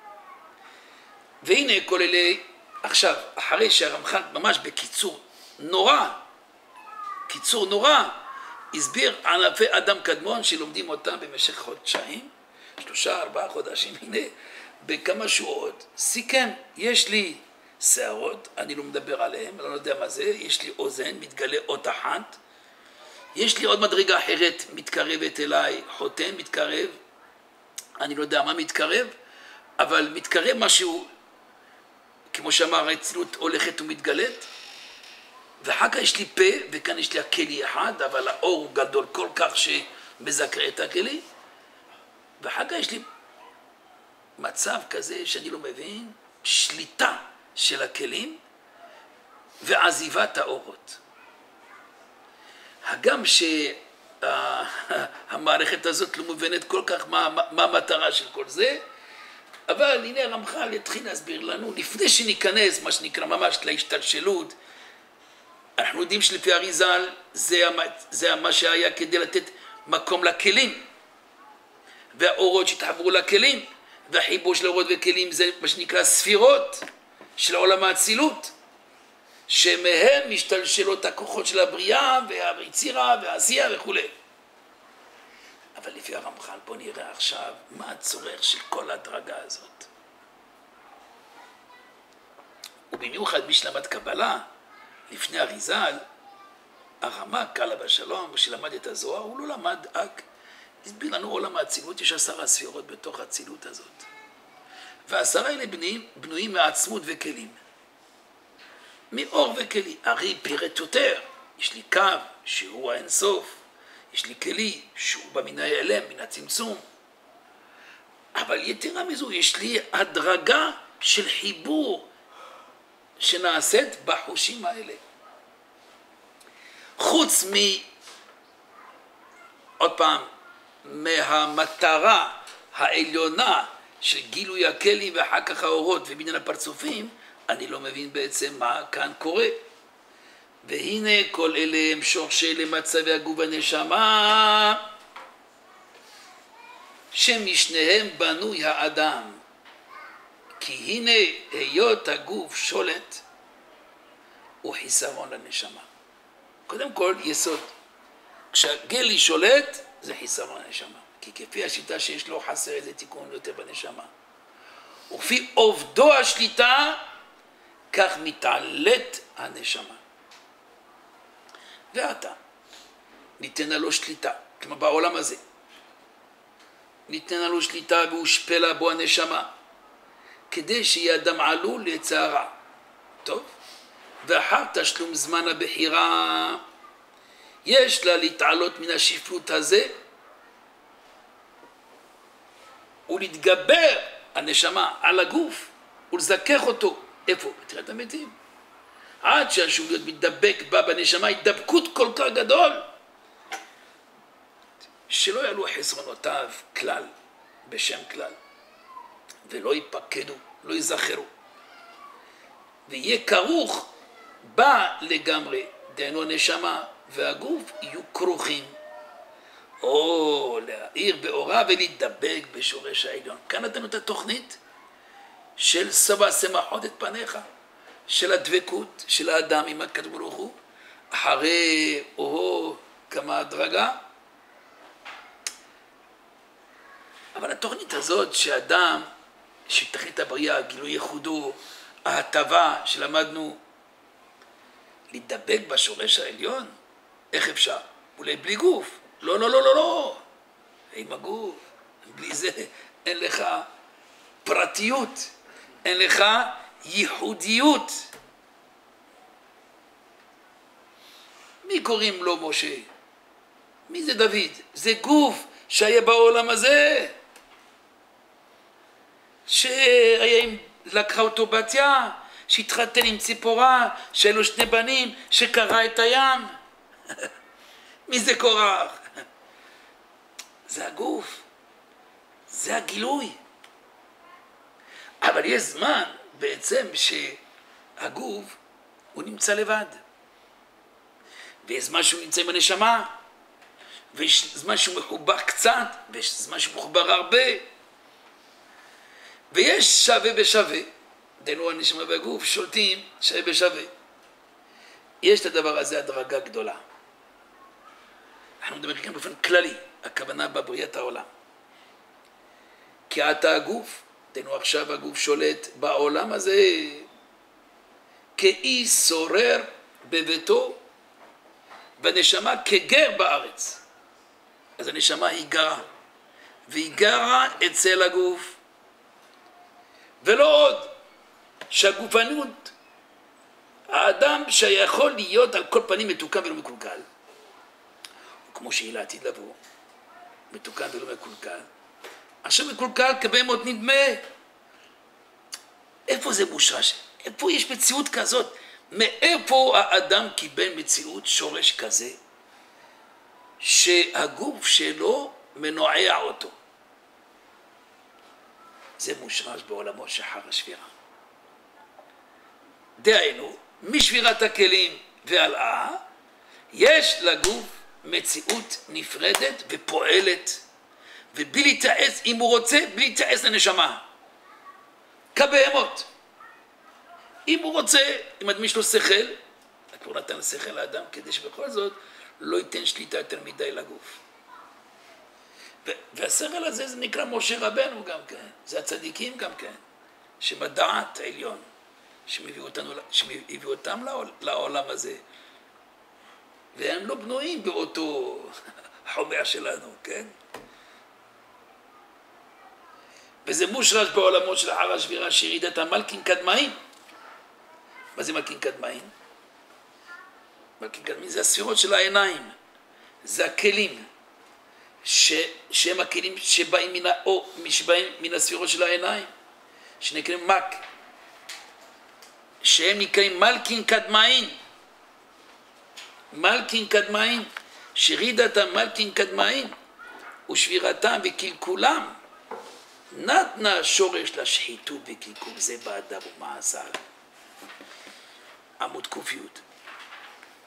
והנה כל אלה, עכשיו, אחרי שהרמח"ל ממש בקיצור נורא, קיצור נורא, הסביר ענפי אדם קדמון שלומדים אותם במשך חודשיים, שלושה, ארבעה חודשים, הנה, בכמה שורות, סיכם, יש לי שערות, אני לא מדבר עליהן, אני לא יודע מה זה, יש לי אוזן, מתגלה אות אחת, יש לי עוד מדרגה אחרת, מתקרבת אליי, חותם, מתקרב, אני לא יודע מה מתקרב, אבל מתקרב משהו, כמו שאמר, האצילות הולכת ומתגלית, ואחר כך יש לי פה, וכאן יש לי הכלי אחד, אבל האור הוא גדול כל כך שמזכר את הכלי, ואחר כך יש לי מצב כזה שאני לא מבין, שליטה של הכלים ועזיבת האורות. הגם שהמערכת הזאת לא מובנת כל כך מה, מה המטרה של כל זה, אבל הנה הרמח"ל יתחיל להסביר לנו, לפני שניכנס, מה שנקרא ממש להשתלשלות, אנחנו יודעים שלפי אריז"ל זה, זה מה שהיה כדי לתת מקום לכלים, והאורות שהתחברו לכלים, והחיבור של האורות וכלים זה מה שנקרא ספירות של עולם האצילות, שמהם משתלשלות הכוחות של הבריאה והיצירה והעשייה וכו'. אבל לפי הרמח"ל בוא נראה עכשיו מה הצורך של כל הדרגה הזאת. ובמיוחד מי שלמד קבלה לפני אריז"ל, הרמ"ק עליו השלום שלמד את הזוהר, הוא לא למד רק, הסביר לנו עולם האצילות, יש עשרה ספירות בתוך האצילות הזאת. והעשרה האלה בנויים, בנויים מעצמות וכלים. מאור וכלי, הרי פירט יותר, יש לי קו שהוא האינסוף, יש לי כלי שהוא בא מן ההיעלם, מן הצמצום, אבל יתרה מזו יש לי הדרגה של חיבור שנעשית בחושים האלה. חוץ מ... עוד פעם, מהמטרה העליונה של גילוי הכלים ואחר כך האורות ובניין הפרצופים, אני לא מבין בעצם מה כאן קורה. והנה כל אלה הם שורשי למצבי הגוף והנשמה, שמשניהם בנוי האדם. כי הנה היות הגוף שולט, הוא חיסרון לנשמה. קודם כל, יסוד. כשהגלי שולט, זה חיסרון לנשמה. כי כפי השיטה שיש לו חסר איזה תיקון יותר בנשמה. וכפי עובדו השליטה, כך מתעלת הנשמה. ועתה, ניתן לו שליטה, כמו בעולם הזה. ניתן לו שליטה והושפלה בו הנשמה, כדי שיהיה אדם עלול לצערה. טוב? ואחר תשלום זמן הבחירה, יש לה להתעלות מן השפלות הזה, ולהתגבר הנשמה על הגוף, ולזכך אותו. איפה? בתחיית המתים. עד שהשוליות מתדבק בה בנשמה, התדבקות כל כך גדול, שלא יעלו חסרונותיו כלל, בשם כלל, ולא ייפקדו, לא ייזכרו. ויהיה כרוך בה לגמרי, דהיינו הנשמה והגוף יהיו כרוכים, או להאיר באורה ולהתדבק בשורש העליון. כאן נתנו את התוכנית של סבא שמחות את פניך, של הדבקות של האדם עם הקדוש ברוך הוא, אחרי או כמה הדרגה. אבל התוכנית הזאת שאדם, שתכלית הבריאה, גילוי ייחודו, ההטבה שלמדנו, להידבק בשורש העליון, איך אפשר? אולי בלי גוף. לא, לא, לא, לא, לא. עם הגוף. בלי זה אין לך פרטיות, אין לך ייחודיות. מי קוראים לו משה? מי זה דוד? זה גוף שהיה בעולם הזה, שהיה עם, לקחה אותו בתיה, שהתחתן עם ציפורה, שהיו לו שני בנים, שקרא את הים. מי זה קורח? זה הגוף, זה הגילוי. אבל יש זמן בעצם שהגוף הוא נמצא לבד, ויש זמן שהוא נמצא בנשמה, ויש זמן שהוא מחובר קצת, ויש זמן שהוא מחובר הרבה, ויש שווה בשווה. דהיינו הנשמה והגוף שולטים שווה בשווה. יש את הדבר הזה הדרגה גדולה. אנחנו מדברים כאן באופן כללי, הכוונה בבריאת העולם. כי עתה הגוף, דהיינו עכשיו הגוף שולט בעולם הזה, כאי שורר בביתו, והנשמה כגר בארץ. אז הנשמה היא גרה, והיא גרה אצל הגוף. ולא עוד, שהגופנות, האדם שיכול להיות על כל פנים מתוקן ולא מקולקל, כמו שהיא לעתיד לבוא, מתוקן ולא מקולקל, עכשיו מקולקל כבהמות נדמה. איפה זה מושרש? איפה יש מציאות כזאת? מאיפה האדם קיבל מציאות שורש כזה, שהגוף שלו מנועע אותו? זה מושרש בעולמו שחר השבירה. דהיינו, משבירת הכלים והלאה, יש לגוף מציאות נפרדת ופועלת, ובלי להתעץ, אם הוא רוצה, בלי להתעץ לנשמה. כבהמות. אם הוא רוצה, אם אדם יש לו שכל, כבר נתן לשכל לאדם, כדי שבכל זאת לא ייתן שליטה יותר מדי לגוף. והשכל הזה זה נקרא משה רבנו גם כן, זה הצדיקים גם כן, שמדעת העליון, שמביאו אותנו, שמביאו אותם לעולם הזה, והם לא בנויים באותו חומר שלנו, כן? וזה מושרש בעולמות של אחר השבירה, שירידת המלכין קדמאים. מה זה מלכין קדמאים? מלכין קדמאים זה הספירות של העיניים, זה הכלים, ש... שהם הכלים שבאים מן האור, שבאים מן הספירות של העיניים, שנקראים מק, שהם נקראים מלכין קדמאים. מלכין קדמאים, שירידת המלכין קדמאים ושבירתם וקלקולם נתנה שורש לשחיתות וקלקול זה באדם ומעשיו. עמוד קופיות.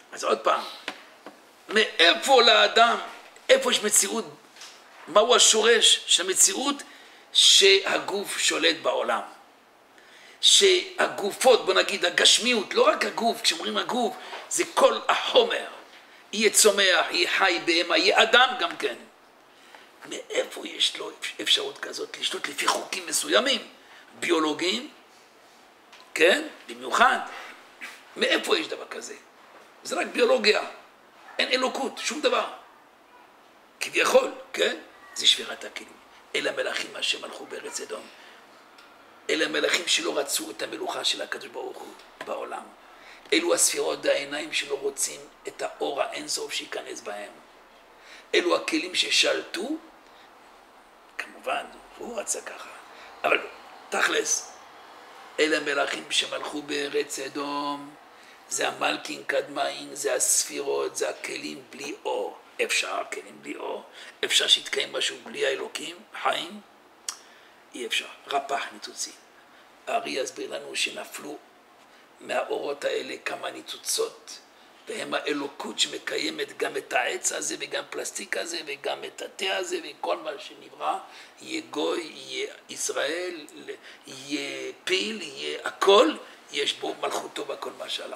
אז עוד פעם, מאיפה לאדם, איפה יש מציאות, מהו השורש של המציאות? שהגוף שולט בעולם. שהגופות, בוא נגיד, הגשמיות, לא רק הגוף, כשאומרים הגוף, זה כל החומר. יהיה צומח, יהיה חי בהמה, יהיה אדם גם כן. מאיפה יש לו אפשרות כזאת לשלוט לפי חוקים מסוימים, ביולוגיים, כן? במיוחד. מאיפה יש דבר כזה? זה רק ביולוגיה. אין אלוקות, שום דבר. כביכול, כן? זה שבירת הכלים. אלה המלאכים אשר מלכו בארץ אדום. אלה המלאכים שלא רצו את המלוכה של הקדוש ברוך הוא בעולם. אלו הספירות העיניים שלא רוצים את האור האינסוף שיכנס בהם. אלו הכלים ששלטו, כמובן, הוא רצה ככה. אבל תכלס, אלה המלאכים שמלכו בארץ אדום, זה המלכים קדמאים, זה הספירות, זה הכלים בלי אור. אפשר כלים בלי אור, אפשר שיתקיים משהו בלי האלוקים, חיים, אי אפשר. רפ"ח ניצוצים. הארי יסביר לנו שנפלו מהאורות האלה כמה ניצוצות, והם האלוקות שמקיימת גם את העץ הזה וגם פלסטיק הזה וגם את התה הזה וכל מה שנברא, יהיה גוי, יהיה ישראל, יהיה פיל, יהיה הכל, יש בו מלכותו בכל מה שעלה.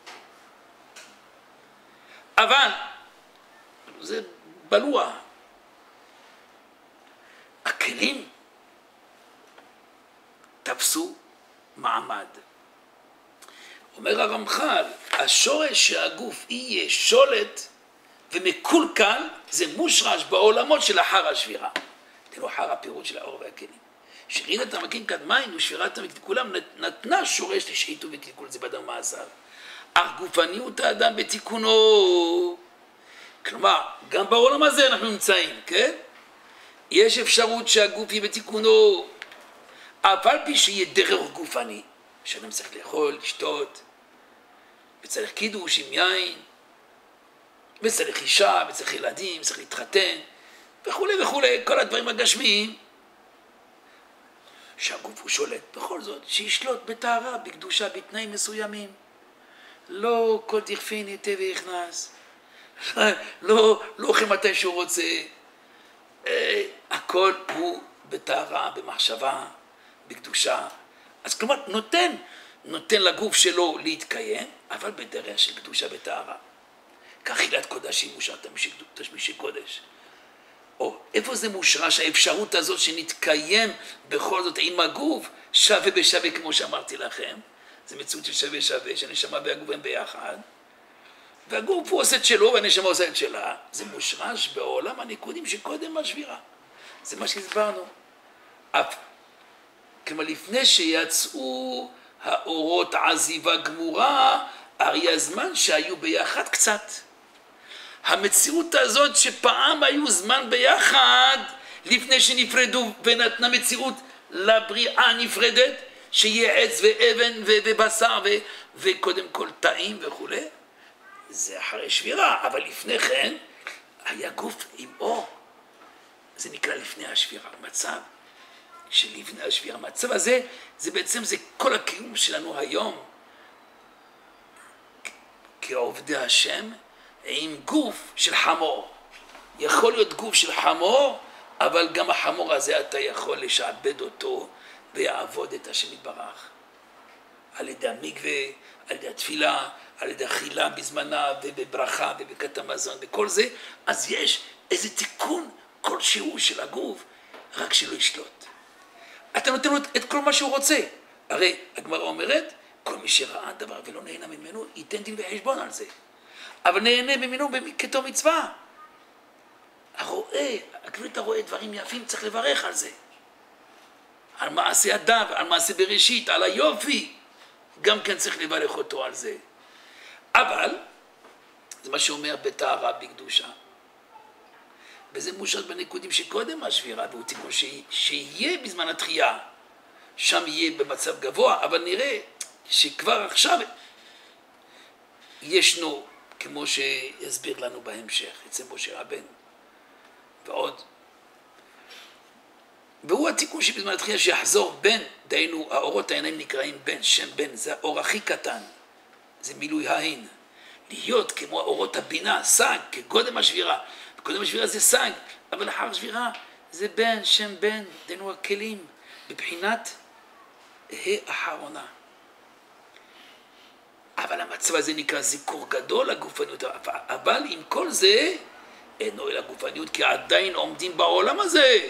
אבל זה בלוע. הכלים תפסו מעמד. אומר הרמח"ל, השורש שהגוף יהיה שולט ומקולקל, זה מושרש בעולמות של אחר השבירה. תראו, אחר הפירוט של האור והכלים. שרידת המקים קדמיים ושבירת המקים, כולם נתנה שורש לשחיתות וקלקול, זה באדם מעשיו. אך גופניות האדם בתיקונו. כלומר, גם בעולם הזה אנחנו נמצאים, כן? יש אפשרות שהגוף יהיה בתיקונו, אף על פי שיהיה דרך גופני, שאדם צריך לאכול, לשתות, וצריך קידוש עם יין, וצריך אישה, וצריך ילדים, צריך להתחתן, וכו' וכו', כל הדברים הגשמיים, שהגוף הוא שולט, בכל זאת, שישלוט בטהרה, בקדושה, בתנאים מסוימים. לא כל דכפין ייתי ויכנס, לא, לא אוכל מתי שהוא רוצה, הכל הוא בטהרה, במחשבה, בקדושה. אז כלומר, נותן, נותן לגוף שלו להתקיים, אבל בדרך של קדושה בטהרה. כך חילת קודשים מושר תשמישי קודש. או איפה זה מושרש האפשרות הזאת שנתקיים בכל זאת עם הגוף שווה בשווה כמו שאמרתי לכם. זה מציאות של שווה שווה, שהנשמה והגוף הם ביחד. והגוף הוא עושה את שלו והנשמה עושה את שלה. זה מושרש בעולם הניקודים שקודם השבירה. זה מה שהסברנו. אף, כלומר לפני שיצאו האורות עזיבה גמורה, הרי הזמן שהיו ביחד קצת. המציאות הזאת שפעם היו זמן ביחד, לפני שנפרדו ונתנה מציאות לבריאה הנפרדת, שיהיה עץ ואבן ובשר ו- וקודם כל טעים וכו'. זה אחרי שבירה, אבל לפני כן היה גוף עם אור. זה נקרא לפני השבירה, מצב שלפני השבירה. המצב הזה, זה בעצם זה כל הקיום שלנו היום. כעובדי השם, עם גוף של חמור. יכול להיות גוף של חמור, אבל גם החמור הזה אתה יכול לשעבד אותו ויעבוד את השם יתברך. על ידי המקווה, על ידי התפילה, על ידי אכילה בזמנה ובברכה ובברכת המזון וכל זה, אז יש איזה תיקון כלשהו של הגוף, רק שלא ישלוט. אתה נותן לו את כל מה שהוא רוצה. הרי הגמרא אומרת, כל מי שראה דבר ולא נהנה ממנו, ייתן דין וחשבון על זה. אבל נהנה ממנו כתוב מצווה. הרואה, כאילו אתה רואה דברים יפים, צריך לברך על זה. על מעשה אדם, על מעשה בראשית, על היופי. גם כן צריך לברך אותו על זה. אבל, זה מה שאומר בטהרה בקדושה. וזה מושרש בנקודים שקודם השבירה, והוא תיקון שיהיה בזמן התחייה. שם יהיה במצב גבוה, אבל נראה שכבר עכשיו ישנו, כמו שיסביר לנו בהמשך, אצל משה רבנו, ועוד. והוא התיקון שבזמן התחייה שיחזור בין, דהיינו, האורות העיניים נקראים בין, שם בין, זה האור הכי קטן, זה מילוי העין, להיות כמו אורות הבינה, סג, כגודם השבירה. קודם השבירה זה סג, אבל אחר השבירה זה בן, שם בן, דנו הכלים, בבחינת האחרונה. אבל המצב הזה נקרא זיכור גדול לגופניות, אבל עם כל זה אינו אל הגופניות, כי עדיין עומדים בעולם הזה.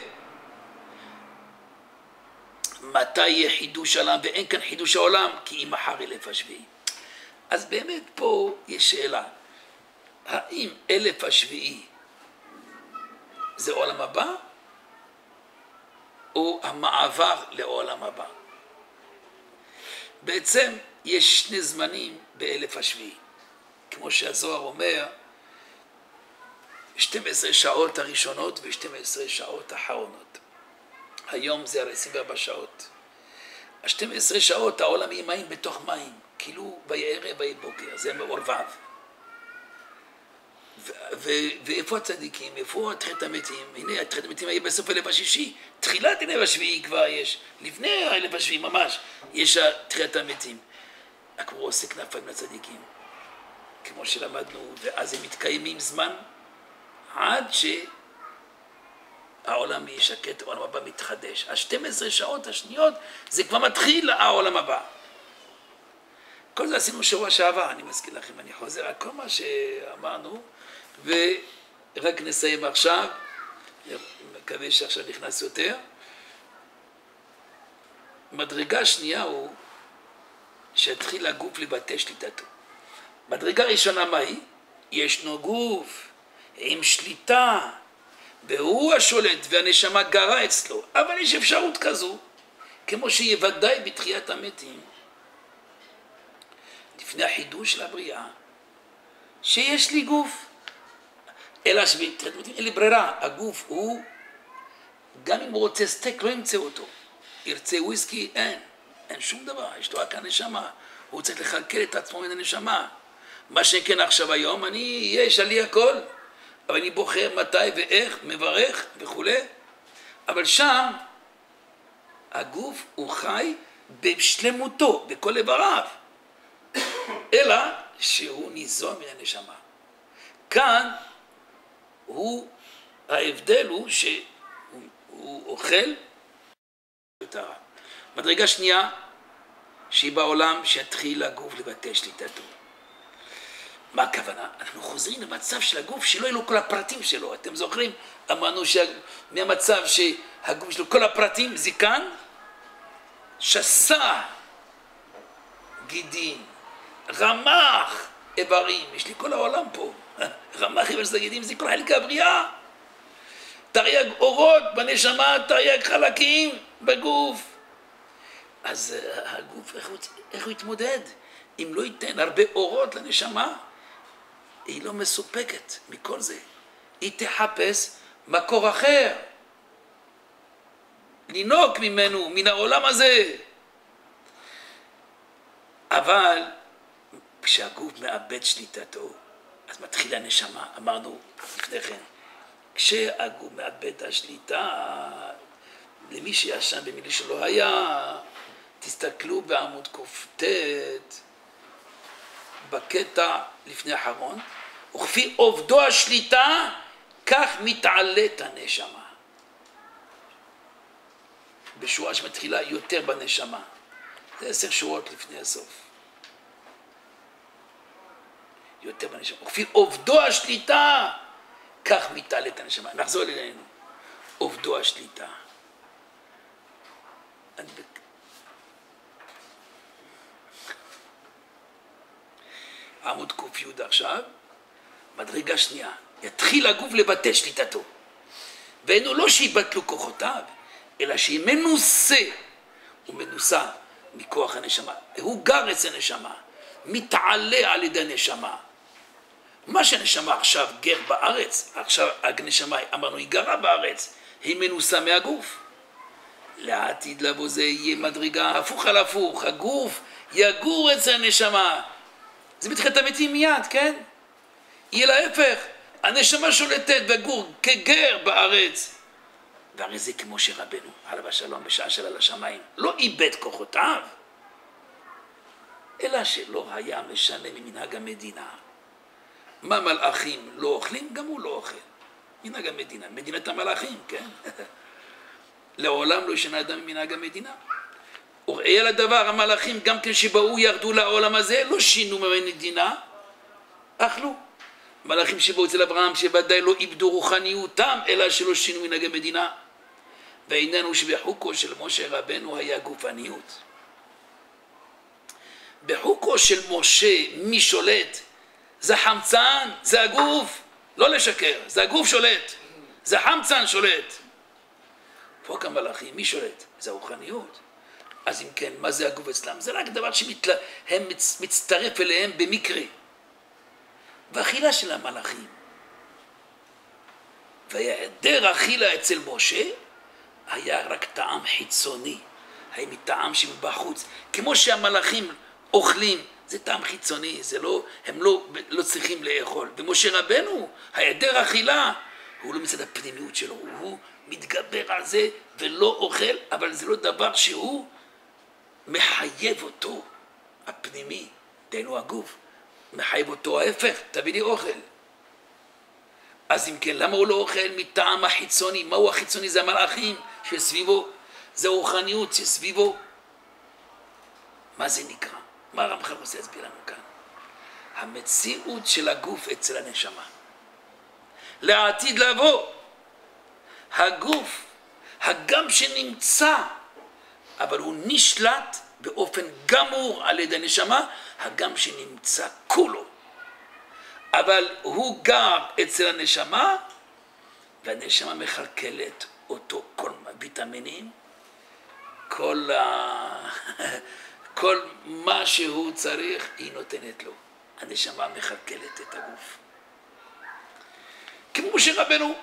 מתי יהיה חידוש העולם, ואין כאן חידוש העולם, כי אם מחר אלף השביעי. אז באמת פה יש שאלה, האם אלף השביעי זה עולם הבא, או המעבר לעולם הבא? בעצם יש שני זמנים באלף השביעי. כמו שהזוהר אומר, שתים עשרה שעות הראשונות ו-שתים עשרה שעות האחרונות. היום זה עשרים וארבע שעות. ה-שתים עשרה שעות העולם יהיה מים בתוך מים, כאילו בערב ובבוקר, זה מאור ו'. ואיפה הצדיקים? איפה תחילת המתים? הנה, תחילת המתים היה בסוף אלף השישי. תחילת אלף השביעי כבר יש. לפני אלף השביעי ממש יש תחילת המתים. הקבור עושה כנפיים לצדיקים. כמו שלמדנו, ואז הם מתקיימים זמן עד שהעולם ישקט, העולם הבא מתחדש. ה-שתים עשרה שעות השניות זה כבר מתחיל העולם הבא. כל זה עשינו שבוע שעבר, אני מזכיר לכם, אני חוזר על כל מה שאמרנו, ורק נסיים עכשיו, אני מקווה שעכשיו נכנס יותר. מדרגה שנייה הוא שהתחיל הגוף לבטא שליטתו. מדרגה ראשונה מה היא? ישנו גוף עם שליטה, והוא השולט והנשמה גרה אצלו, אבל יש אפשרות כזו, כמו שהיא ודאי בתחיית המתים, לפני החידוש של הבריאה, שיש לי גוף, אלא שבתחיית המתים אין לי ברירה, הגוף הוא, גם אם הוא רוצה סטייק לא ימצא אותו, ירצה וויסקי אין, אין שום דבר, יש לו רק הנשמה, הוא צריך לחלקל את עצמו מן הנשמה. מה שכן עכשיו היום, אני, יש עלי הכל, אבל אני בוחר מתי ואיך, מברך וכו'. אבל שם, הגוף הוא חי בשלמותו, בכל איבריו, אלא שהוא ניזון מן הנשמה. כאן, הוא, ההבדל הוא שהוא אוכל יותר. מדרגה שנייה, שהיא בעולם שיתחיל הגוף לבטא שליטתו. מה הכוונה? אנחנו חוזרים למצב של הגוף שלא יהיו לו כל הפרטים שלו. אתם זוכרים? אמרנו שמהמצב שהגוף שלו כל הפרטים זה כאן, שסע גידים, רמח איברים, יש לי כל העולם פה, רמח איברים של גידים, זה כל חלקי הבריאה. תרי"ג אורות בנשמה, תרי"ג חלקים בגוף. אז הגוף, איך הוא, איך הוא יתמודד? אם לא ייתן הרבה אורות לנשמה, היא לא מסופקת מכל זה. היא תחפש מקור אחר. לנוק ממנו, מן העולם הזה. אבל כשהגוף מאבד שליטתו, אז מתחילה הנשמה. אמרנו לפני כן, כשהגוף מאבד את השליטה, למי שישן במילי שלא היה, תסתכלו בעמוד קופטט, בקטע לפני האחרון, וכפי עובדו השליטה, כך מתעלת הנשמה. בשורה שמתחילה יותר בנשמה. זה עשר שורות לפני הסוף. יותר בנשמה. וכפי עובדו השליטה, כך מתעלת הנשמה. נחזור אלינו. עובדו השליטה. אני... עמוד קוף י' עכשיו, מדרגה שנייה, יתחיל הגוף לבטא שליטתו. ואינו לא שיבטלו כוחותיו, אלא שהיא מנוסה, הוא מנוסה מכוח הנשמה. הוא גר אצל הנשמה, מתעלה על ידי הנשמה. מה שהנשמה עכשיו גר בארץ, עכשיו הנשמה, אמרנו, היא גרה בארץ, היא מנוסה מהגוף. לעתיד לבוא זה יהיה מדרגה הפוך על הפוך, הגוף יגור אצל הנשמה. זה בתחילת המתים מיד, כן? יהיה להפך, הנשמה שולטת וגור כגר בארץ. והרי זה כמו שרבנו, עליו השלום, בשעה של על השמיים, לא איבד כוחותיו, אלא שלא היה משנה ממנהג המדינה. מה מלאכים לא אוכלים? גם הוא לא אוכל. מנהג המדינה, מדינת המלאכים, כן? לעולם לא ישנה אדם ממנהג המדינה. וראי לדבר, המלאכים גם כן שבאו ירדו לעולם הזה, לא שינו ממדינה, אכלו. מלאכים שבאו אצל אברהם שבוודאי לא איבדו רוחניותם, אלא שלא שינו מנהג המדינה. והעניין הוא שבחוקו של משה רבנו היה גופניות. בחוקו של משה מי שולט? זה חמצן, זה הגוף, לא לשקר, זה הגוף שולט, זה חמצן שולט. חוק המלאכים, מי שולט? זה הרוחניות. אז אם כן, מה זה הגוף אצלם? זה רק דבר שהם מצטרף אליהם במקרה. והאכילה של המלאכים. והיעדר אכילה אצל משה היה רק טעם חיצוני, היה מטעם שבחוץ. כמו שהמלאכים אוכלים, זה טעם חיצוני, זה לא, הם לא, לא צריכים לאכול. ומשה רבנו, היעדר אכילה, הוא לא מצד הפנימיות שלו, הוא מתגבר על זה ולא אוכל, אבל זה לא דבר שהוא מחייב אותו, הפנימי, דהיינו הגוף, מחייב אותו ההפך, תביא לי אוכל. אז אם כן, למה הוא לא אוכל? מטעם החיצוני. מהו החיצוני? זה המלאכים שסביבו, זה הרוחניות שסביבו. מה זה נקרא? מה הרמח"ל רוצה להסביר לנו כאן? המציאות של הגוף אצל הנשמה. לעתיד לבוא, הגוף, הגם שנמצא, אבל הוא נשלט באופן גמור על ידי הנשמה, הגם שנמצא כולו. אבל הוא גר אצל הנשמה, והנשמה מחלקלת אותו כל ויטמינים, כל, ה... כל מה שהוא צריך היא נותנת לו. הנשמה מחלקלת את הגוף. כמו משה רבנו,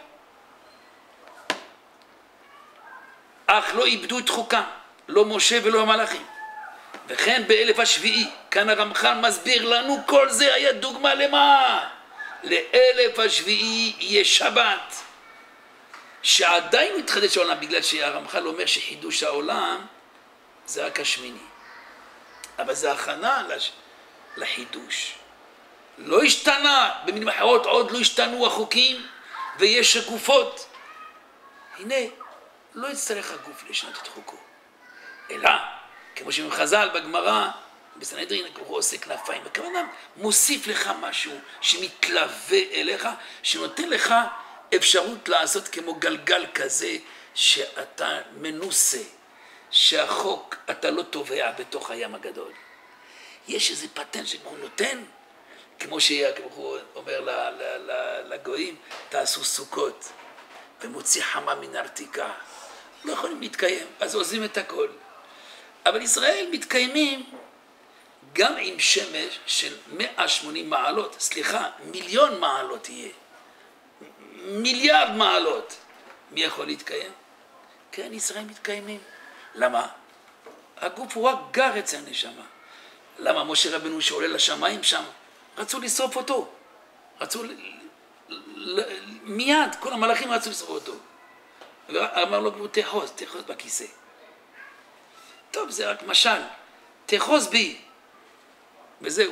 אך לא איבדו את חוקם, לא משה ולא המלאכים. וכן באלף השביעי, כאן הרמח"ל מסביר לנו, כל זה היה דוגמה למה? לאלף השביעי יהיה שבת, שעדיין מתחדש העולם, בגלל שהרמח"ל אומר שחידוש העולם זה רק השמיני. אבל זה הכנה לש... לחידוש. לא השתנה, במילים אחרות עוד לא השתנו החוקים, ויש הגופות. הנה, לא יצטרך הגוף לשנות את חוקו. אלא, כמו שמחז"ל בגמרא, בסנהדרין, הוא עושה כנפיים, וכמובן מוסיף לך משהו שמתלווה אליך, שנותן לך אפשרות לעשות כמו גלגל כזה, שאתה מנוסה, שהחוק אתה לא תובע בתוך הים הגדול. יש איזה פטנט שהוא נותן, כמו שהוא אומר לגויים, תעשו סוכות, ומוציא חמה מן ארתיקה. לא יכולים להתקיים, אז עוזבים את הכל. אבל ישראל מתקיימים גם עם שמש של מאה ושמונים מעלות, סליחה, מיליון מעלות יהיה. מיליארד מעלות. מי יכול להתקיים? כן, ישראל מתקיימים. למה? הגוף הוא רק גר אצל הנשמה. למה משה רבנו שעולה לשמיים שם? רצו לשרוף אותו. רצו ל... ל... מיד, כל המלאכים רצו לשרוף אותו. ואמר לו, תחוז, תחוז בכיסא. טוב, זה רק משל. תחוז בי. וזהו.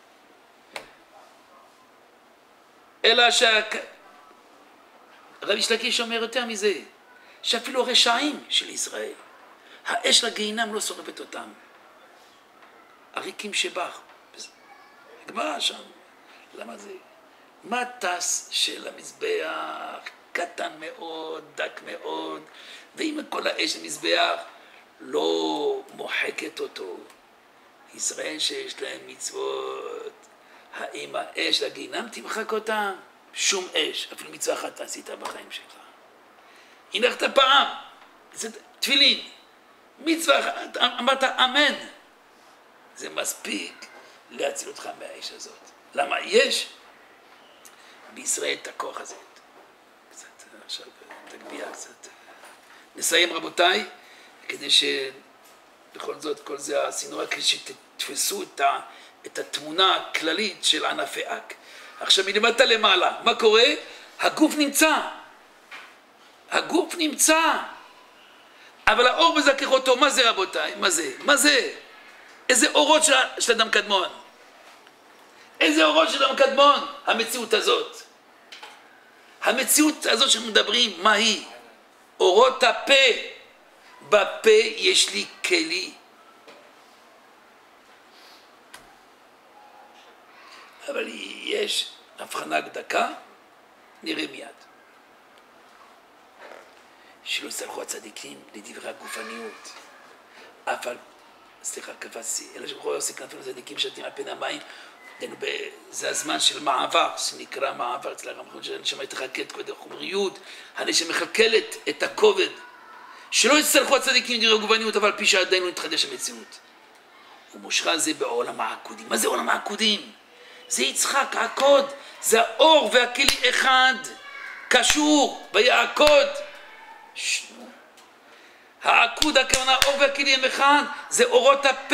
אלא שה... רבי שלקיש אומר יותר מזה, שאפילו הרשעים של ישראל, האש לגיהינם לא שורפת אותם. הריקים שבח. הגמרא שם. למה זה? מטס של המזבח, קטן מאוד, דק מאוד, ואם כל האש המזבח לא מוחקת אותו. ישראל שיש להם מצוות, האם האש לגיהינם תמחק אותם? שום אש, אפילו מצווה אחת עשית בחיים שלך. הנחת פעם, זה תפילין, מצווה אחת, אמרת אמן. זה מספיק להציל אותך מהאש הזאת. למה? יש בישראל את הכוח הזה. קצת, עכשיו תגביה קצת. נסיים רבותיי, כדי שבכל זאת כל זה עשינו רק שתתפסו את, ה, את התמונה הכללית של ענפי אק. עכשיו מלמטה למעלה, מה קורה? הגוף נמצא. הגוף נמצא. אבל האור מזכך אותו, מה זה רבותיי? מה זה? מה זה? איזה אורות של, של אדם קדמון? איזה אורות של אדם קדמון? המציאות הזאת. המציאות הזאת שמדברים, מה היא? אורות הפה. בפה יש לי כלי. אבל יש הבחנה דקה, נראה מיד. שלא יסלחו הצדיקים לדברי הגופניות. אבל, סליחה, קפצתי, אלא שבכל עושה כנפים לצדיקים שתים על פני המים, זה הזמן של מעבר, שנקרא מעבר אצל הרמחון של הנשמה יתחלקת כבד החומריות, הנשמה מחלקלת את הכובד. שלא יסלחו הצדיקים לדברי הגופניות, אבל פי שעדיין לא נתחדש המציאות. ומושכה זה בעולם העקודים. מה זה עולם העקודים? זה יצחק, העקוד, זה האור והכלי אחד, קשור, ויעקוד. שנו. העקוד, הכוונה, האור והכלי הם אחד, זה אורות הפה.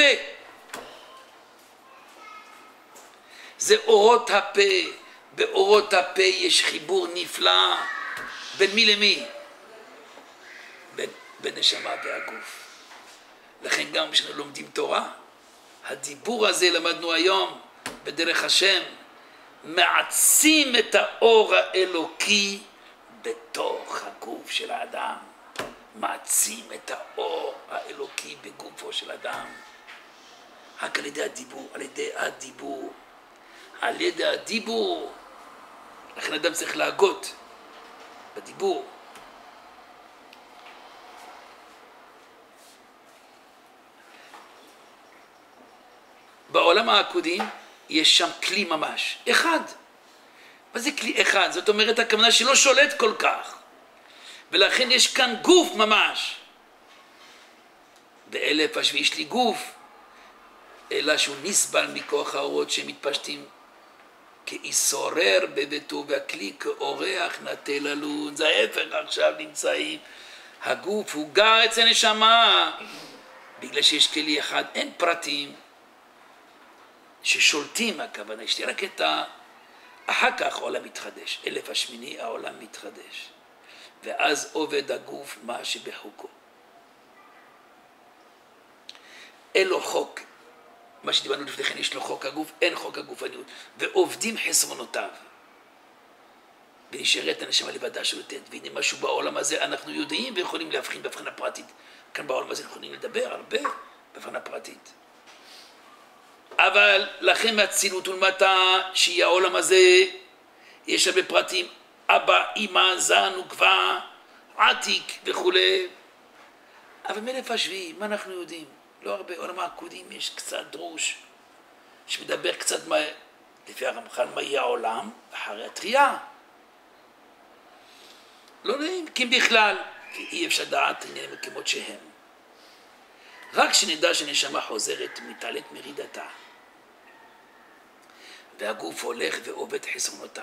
זה אורות הפה. באורות הפה יש חיבור נפלא. בין מי למי? בין, בין נשמה והגוף. לכן גם כשאנחנו לומדים תורה, הדיבור הזה למדנו היום, בדרך השם, מעצים את האור האלוקי בתוך הגוף של האדם. מעצים את האור האלוקי בגופו של אדם. רק על ידי הדיבור, על ידי הדיבור, על ידי הדיבור. לכן אדם צריך להגות בדיבור. בעולם העקודים יש שם כלי ממש, אחד. מה זה כלי אחד? זאת אומרת, הכוונה שלא שולט כל כך. ולכן יש כאן גוף ממש. באלף השביעי יש לי גוף, אלא שהוא נסבל מכוח האורות שמתפשטים כאיסורר בביתו, והכלי כאורח נטה ללון. זה ההפך, עכשיו נמצאים. הגוף הוא גר אצל נשמה. בגלל שיש כלי אחד, אין פרטים. ששולטים הכוונה, יש לי רק את ה... אחר כך העולם מתחדש, אלף השמיני העולם מתחדש, ואז עובד הגוף מה שבחוקו. אין לו חוק, מה שדיברנו לפני כן, יש לו חוק הגוף, אין חוק הגופניות, ועובדים חסרונותיו. ונשארת הנשמה לבדה שולטת, והנה משהו בעולם הזה אנחנו יודעים ויכולים להבחין בהבחנה פרטית. כאן בעולם הזה אנחנו יכולים לדבר הרבה בהבחנה פרטית. אבל לכן מהצילות ולמטה, שהיא העולם הזה, יש הרבה פרטים, אבא, אמא, זן, עוקבה, עתיק וכו'. אבל מאלף השביעי, מה אנחנו יודעים? לא הרבה, עולם העקודים יש קצת דרוש, שמדבר קצת מה, לפי הרמח"ל, מה יהיה העולם אחרי התחייה. לא נעים, כי בכלל, כי אי אפשר דעת עניינים כמות שהם. רק שנדע שנשמה חוזרת מתעלת מרידתה. והגוף הולך ועובד חסרונותיו.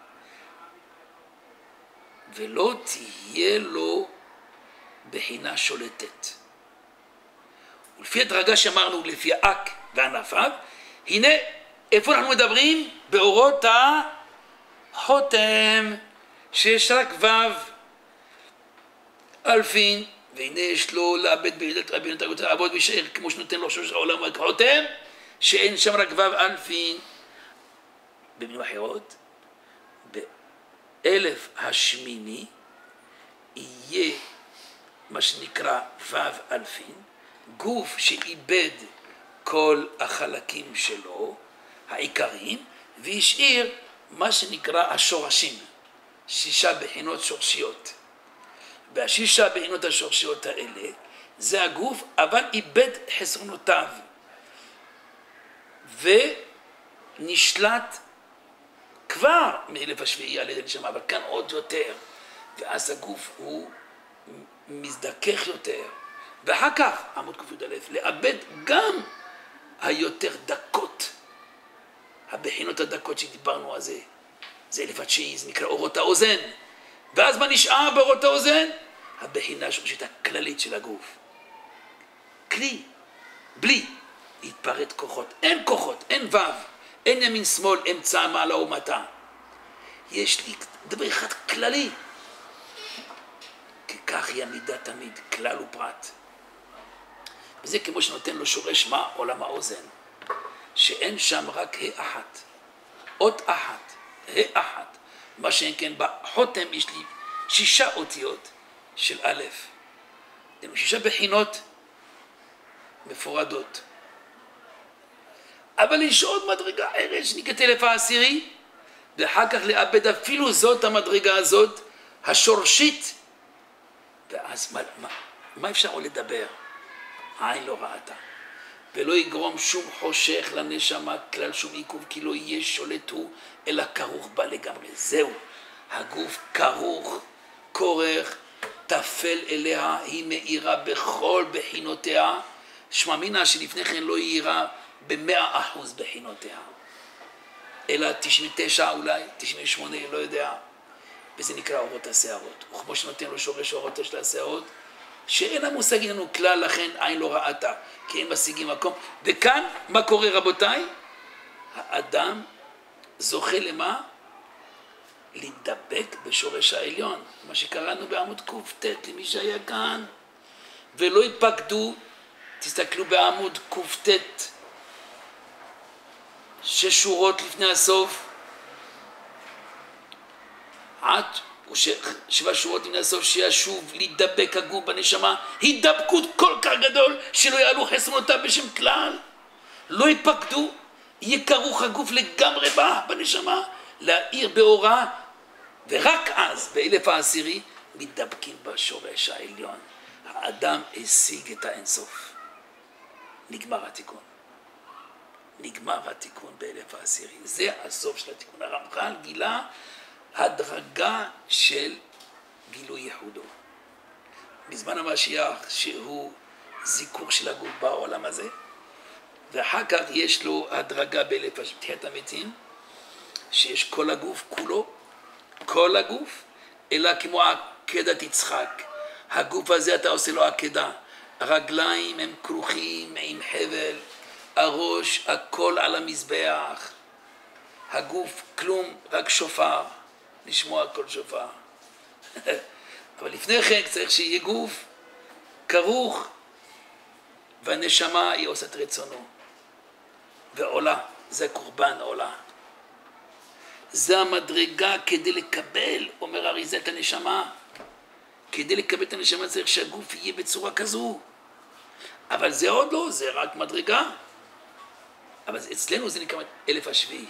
ולא תהיה לו בחינה שולטת. ולפי הדרגה שאמרנו, לפי האק וענפיו, הנה, איפה אנחנו מדברים? באורות החותם, שיש רק ו' אלפין, והנה יש לו לאבד בעידת רבינו את הגות לעבוד וישאר כמו שנותן לו שלוש העולם רק חותם, שאין שם רק ו' אלפין. במילים אחרות, באלף השמיני יהיה מה שנקרא ו' אלפין, גוף שאיבד כל החלקים שלו, העיקריים, והשאיר מה שנקרא השורשים, שישה בחינות שורשיות. והשישה בחינות השורשיות האלה, זה הגוף, אבל איבד חסרונותיו, ונשלט כבר מאלף השביעי על ידי נשמה, אבל כאן עוד יותר, ואז הגוף הוא מזדכך יותר, ואחר כך, עמוד ק"ד, לאבד גם היותר דקות, הבחינות הדקות שדיברנו על זה, זה אלף התשיעי, זה נקרא אורות האוזן, ואז מה נשאר באורות האוזן? הבחינה השורשית הכללית של הגוף. כלי, בלי להתפרט כוחות, אין כוחות, אין וו, אין ימין שמאל, אמצע מעלה ומטה. יש לי דבר אחד כללי, כי כך היא המידה תמיד, כלל ופרט. וזה כמו שנותן לו שורש מה? עולם האוזן, שאין שם רק ה' אחת, אות אחת, ה' אחת, מה שאין כן בחותם יש לי שישה אותיות של א', שישה בחינות מפורדות. אבל יש עוד מדרגה אחרת שנקראת אלף העשירי, ואחר כך לאבד אפילו זאת המדרגה הזאת, השורשית, ואז מה, מה, מה אפשר עוד לדבר? העין לא ראתה, ולא יגרום שום חושך לנשמה כלל שום עיכוב, כי לא יהיה שולט הוא, אלא כרוך בה לגמרי. זהו, הגוף כרוך, כורך, תפל אליה, היא מאירה בכל בחינותיה, שממינה שלפני כן לא יאירה במאה אחוז בחינותיה, אלא תשעים ותשע אולי, תשעים ושמונה, לא יודע, וזה נקרא אורות השערות. וכמו שנותן לו שורש אורות של השערות, שאין המושגים לנו כלל, לכן עין לא ראתה, כי אין משיגים מקום. וכאן, מה קורה רבותיי? האדם זוכה למה? להידבק בשורש העליון, מה שקראנו בעמוד קופטט, למי שהיה כאן, ולא ייפקדו, תסתכלו בעמוד קופטט, שש שורות לפני הסוף, עד שבע שורות לפני הסוף, שישוב להידבק הגוף בנשמה, הידבקות כל כך גדול שלא יעלו חסרונותיו בשם כלל, לא ייפקדו, יהיה כרוך הגוף לגמרי בה בנשמה, להאיר באורה, ורק אז באלף העשירי מתדבקים בשורש העליון. האדם השיג את האינסוף, נגמר התיקון. נגמר התיקון באלף העשירי. זה הסוף של התיקון. הרמח"ל גילה הדרגה של גילוי ייחודו. בזמן המשיח שהוא זיכור של הגוף בעולם הזה, ואחר כך יש לו הדרגה באלף תחיית המתים, שיש כל הגוף כולו, כל הגוף, אלא כמו עקדת יצחק. הגוף הזה אתה עושה לו עקדה. הרגליים הם כרוכים עם חבל, הראש, הכל על המזבח, הגוף כלום, רק שופר, לשמוע כל שופר. אבל לפני כן צריך שיהיה גוף כרוך, והנשמה היא עושה את רצונו, ועולה, זה קורבן עולה. זה המדרגה כדי לקבל, אומר אריזה, את הנשמה. כדי לקבל את הנשמה צריך שהגוף יהיה בצורה כזו. אבל זה עוד לא, זה רק מדרגה. אבל אצלנו זה נקרא אלף השביעי.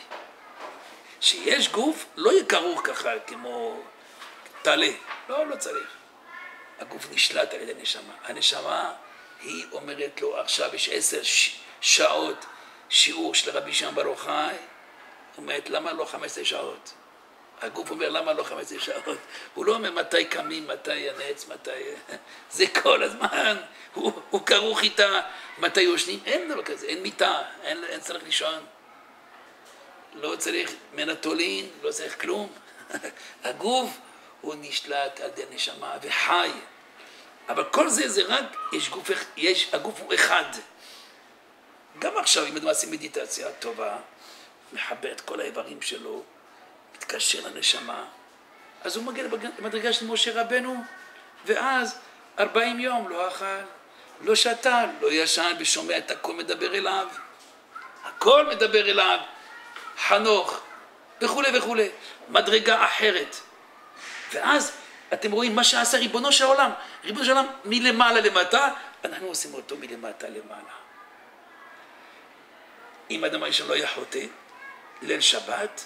שיש גוף לא יהיה כרוך ככה כמו תעלה. לא, לא צריך. הגוף נשלט על ידי הנשמה. הנשמה היא אומרת לו, עכשיו יש עשר שעות שיעור של רבי שמעון בר יוחאי. אומרת, למה לא חמש עשרה שעות? הגוף אומר, למה לא חמש עשרה שעות? הוא לא אומר מתי קמים, מתי ינץ, מתי... זה כל הזמן. הוא, הוא כרוך איתה, מתי יושנים. אין דבר כזה, אין מיטה, אין, אין צריך לישון. לא צריך מנטולין, לא צריך כלום. הגוף הוא נשלט על ידי הנשמה וחי. אבל כל זה זה רק, יש גוף, יש, הגוף הוא אחד. גם עכשיו, אם אתם עושים מדיטציה טובה, מחבר את כל האיברים שלו, מתקשר לנשמה, אז הוא מגיע למדרגה של משה רבנו, ואז ארבעים יום לא אכל, לא שתה, לא ישן, ושומע את הכל מדבר אליו, הכל מדבר אליו, חנוך, וכו' וכו', מדרגה אחרת. ואז אתם רואים מה שעשה ריבונו של העולם, ריבונו של העולם מלמעלה למטה, אנחנו עושים אותו מלמטה למעלה. אם אדם הראשון לא היה חוטא, ליל שבת,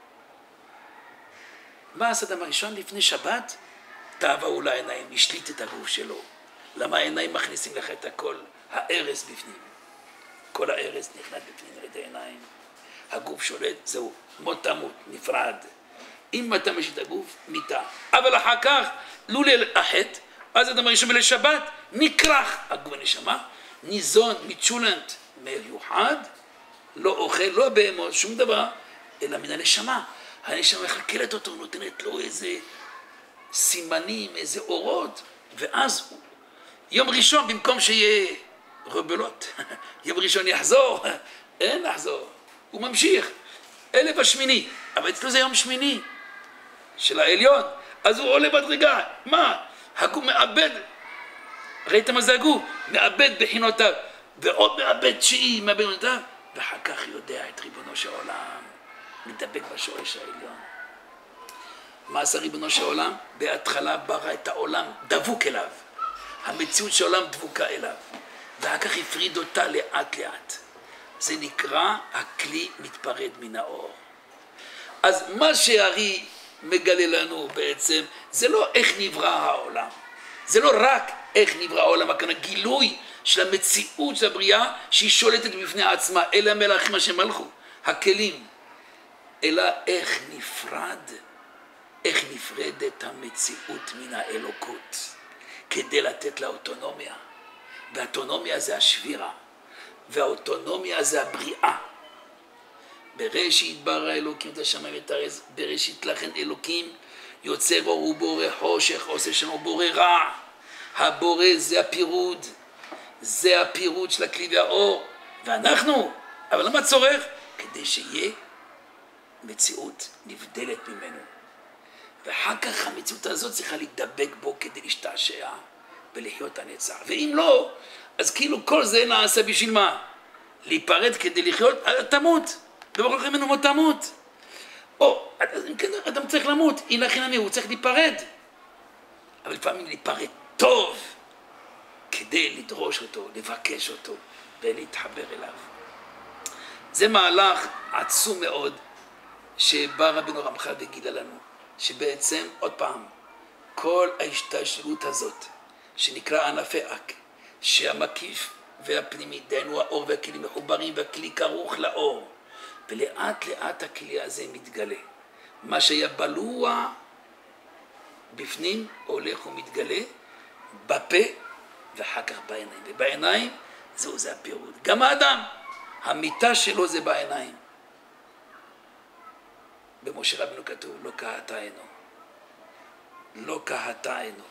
מה עשה אדם הראשון לפני שבת? תאווה לעיניים, השליט את הגוף שלו. למה העיניים מכניסים לך את הכל? הארס בפנים. כל הארס נכנס בפנים על ידי העיניים. הגוף שולט, זהו, מות תמות, נפרד. אם אתה משית הגוף, מיתה. אבל אחר כך, לא ליל החטא, אז אדם הראשון בליל שבת, נקרח הגוף הנשמה, ניזון, מצ'ולנט, מיוחד, לא אוכל, לא בהמות, שום דבר, אלא מן הנשמה. הנשמה מחלקלת אותו, נותנת לו איזה סימנים, איזה אורות, ואז יום ראשון, במקום שיהיה רבלות, יום ראשון יחזור, אין לחזור, הוא ממשיך, אלף השמיני, אבל אצלו זה יום שמיני של העליון, אז הוא עולה בדרגה, מה? הגוף מאבד, ראיתם מה זה הגוף? מאבד בחינותיו, ועוד מאבד תשיעי מאבד בחינותיו, ואחר כך יודע את ריבונו של עולם. מתדבק בשורש העליון. מה עשה ריבונו של עולם? בהתחלה ברא את העולם דבוק אליו. המציאות של העולם דבוקה אליו. ואחר כך הפריד אותה לאט לאט. זה נקרא הכלי מתפרד מן האור. אז מה שהארי מגלה לנו בעצם, זה לא איך נברא העולם. זה לא רק איך נברא העולם, הכוונה גילוי של המציאות של הבריאה שהיא שולטת בפני עצמה, אלה המלאכים אשר מלכו, הכלים. אלא איך נפרד, איך נפרדת המציאות מן האלוקות, כדי לתת לה אוטונומיה. והאוטונומיה זה השבירה, והאוטונומיה זה הבריאה. בראשית ברא אלוקים את השמיים ואת הארץ, בראשית לכן אלוקים יוצר אור ובורא חושך, עושה שלום ובורא רע. הבורא זה הפירוד, זה הפירוד של הכלי והאור, ואנחנו, אבל למה צורך? כדי שיהיה מציאות נבדלת ממנו. ואחר כך המציאות הזאת צריכה להידבק בו כדי להשתעשע ולחיות הנצח. ואם לא, אז כאילו כל זה נעשה בשביל מה? להיפרד כדי לחיות, תמות. ובכל כך ממנו מות תמות. או, אדם צריך למות, הנה חינמי, הוא צריך להיפרד. אבל לפעמים להיפרד טוב, כדי לדרוש אותו, לבקש אותו, ולהתחבר אליו. זה מהלך עצום מאוד, שבא רבינו רמח"ל וגילה לנו, שבעצם, עוד פעם, כל ההשתלשלות הזאת, שנקרא ענפי אק, שהמקיף והפנימי, דהיינו האור והכלי מחוברים, והכלי כרוך לאור, ולאט לאט הכלי הזה מתגלה. מה שהיה בלוע בפנים הולך ומתגלה בפה ואחר כך בעיניים. ובעיניים זהו זה הפירוד. גם האדם, המיטה שלו זה בעיניים. במשה רבינו כתוב, לא קהתה עינו. לא קהתה עינו.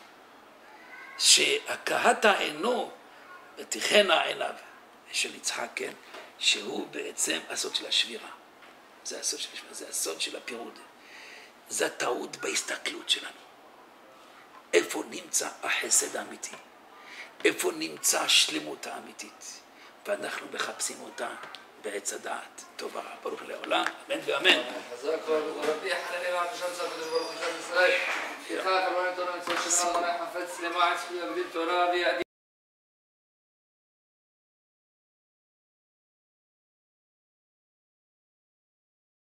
שהקהתה עינו ותכנה עיניו של יצחק, כן? שהוא בעצם הסוד של השבירה. זה הסוד של השבירה, זה הסוד של הפירוד. זה הטעות בהסתכלות שלנו. איפה נמצא החסד האמיתי? איפה נמצא השלמות האמיתית? ואנחנו מחפשים אותה בעץ הדעת. טוב הרב, ברוך לעולם, אמן ואמן. חזק רבי חנני ועכשיו צריך לדבר ברוך השם ישראל. פיתחה כמובן תורה מצוות של Allah, חפץ למען זכויות תורה ויעדים.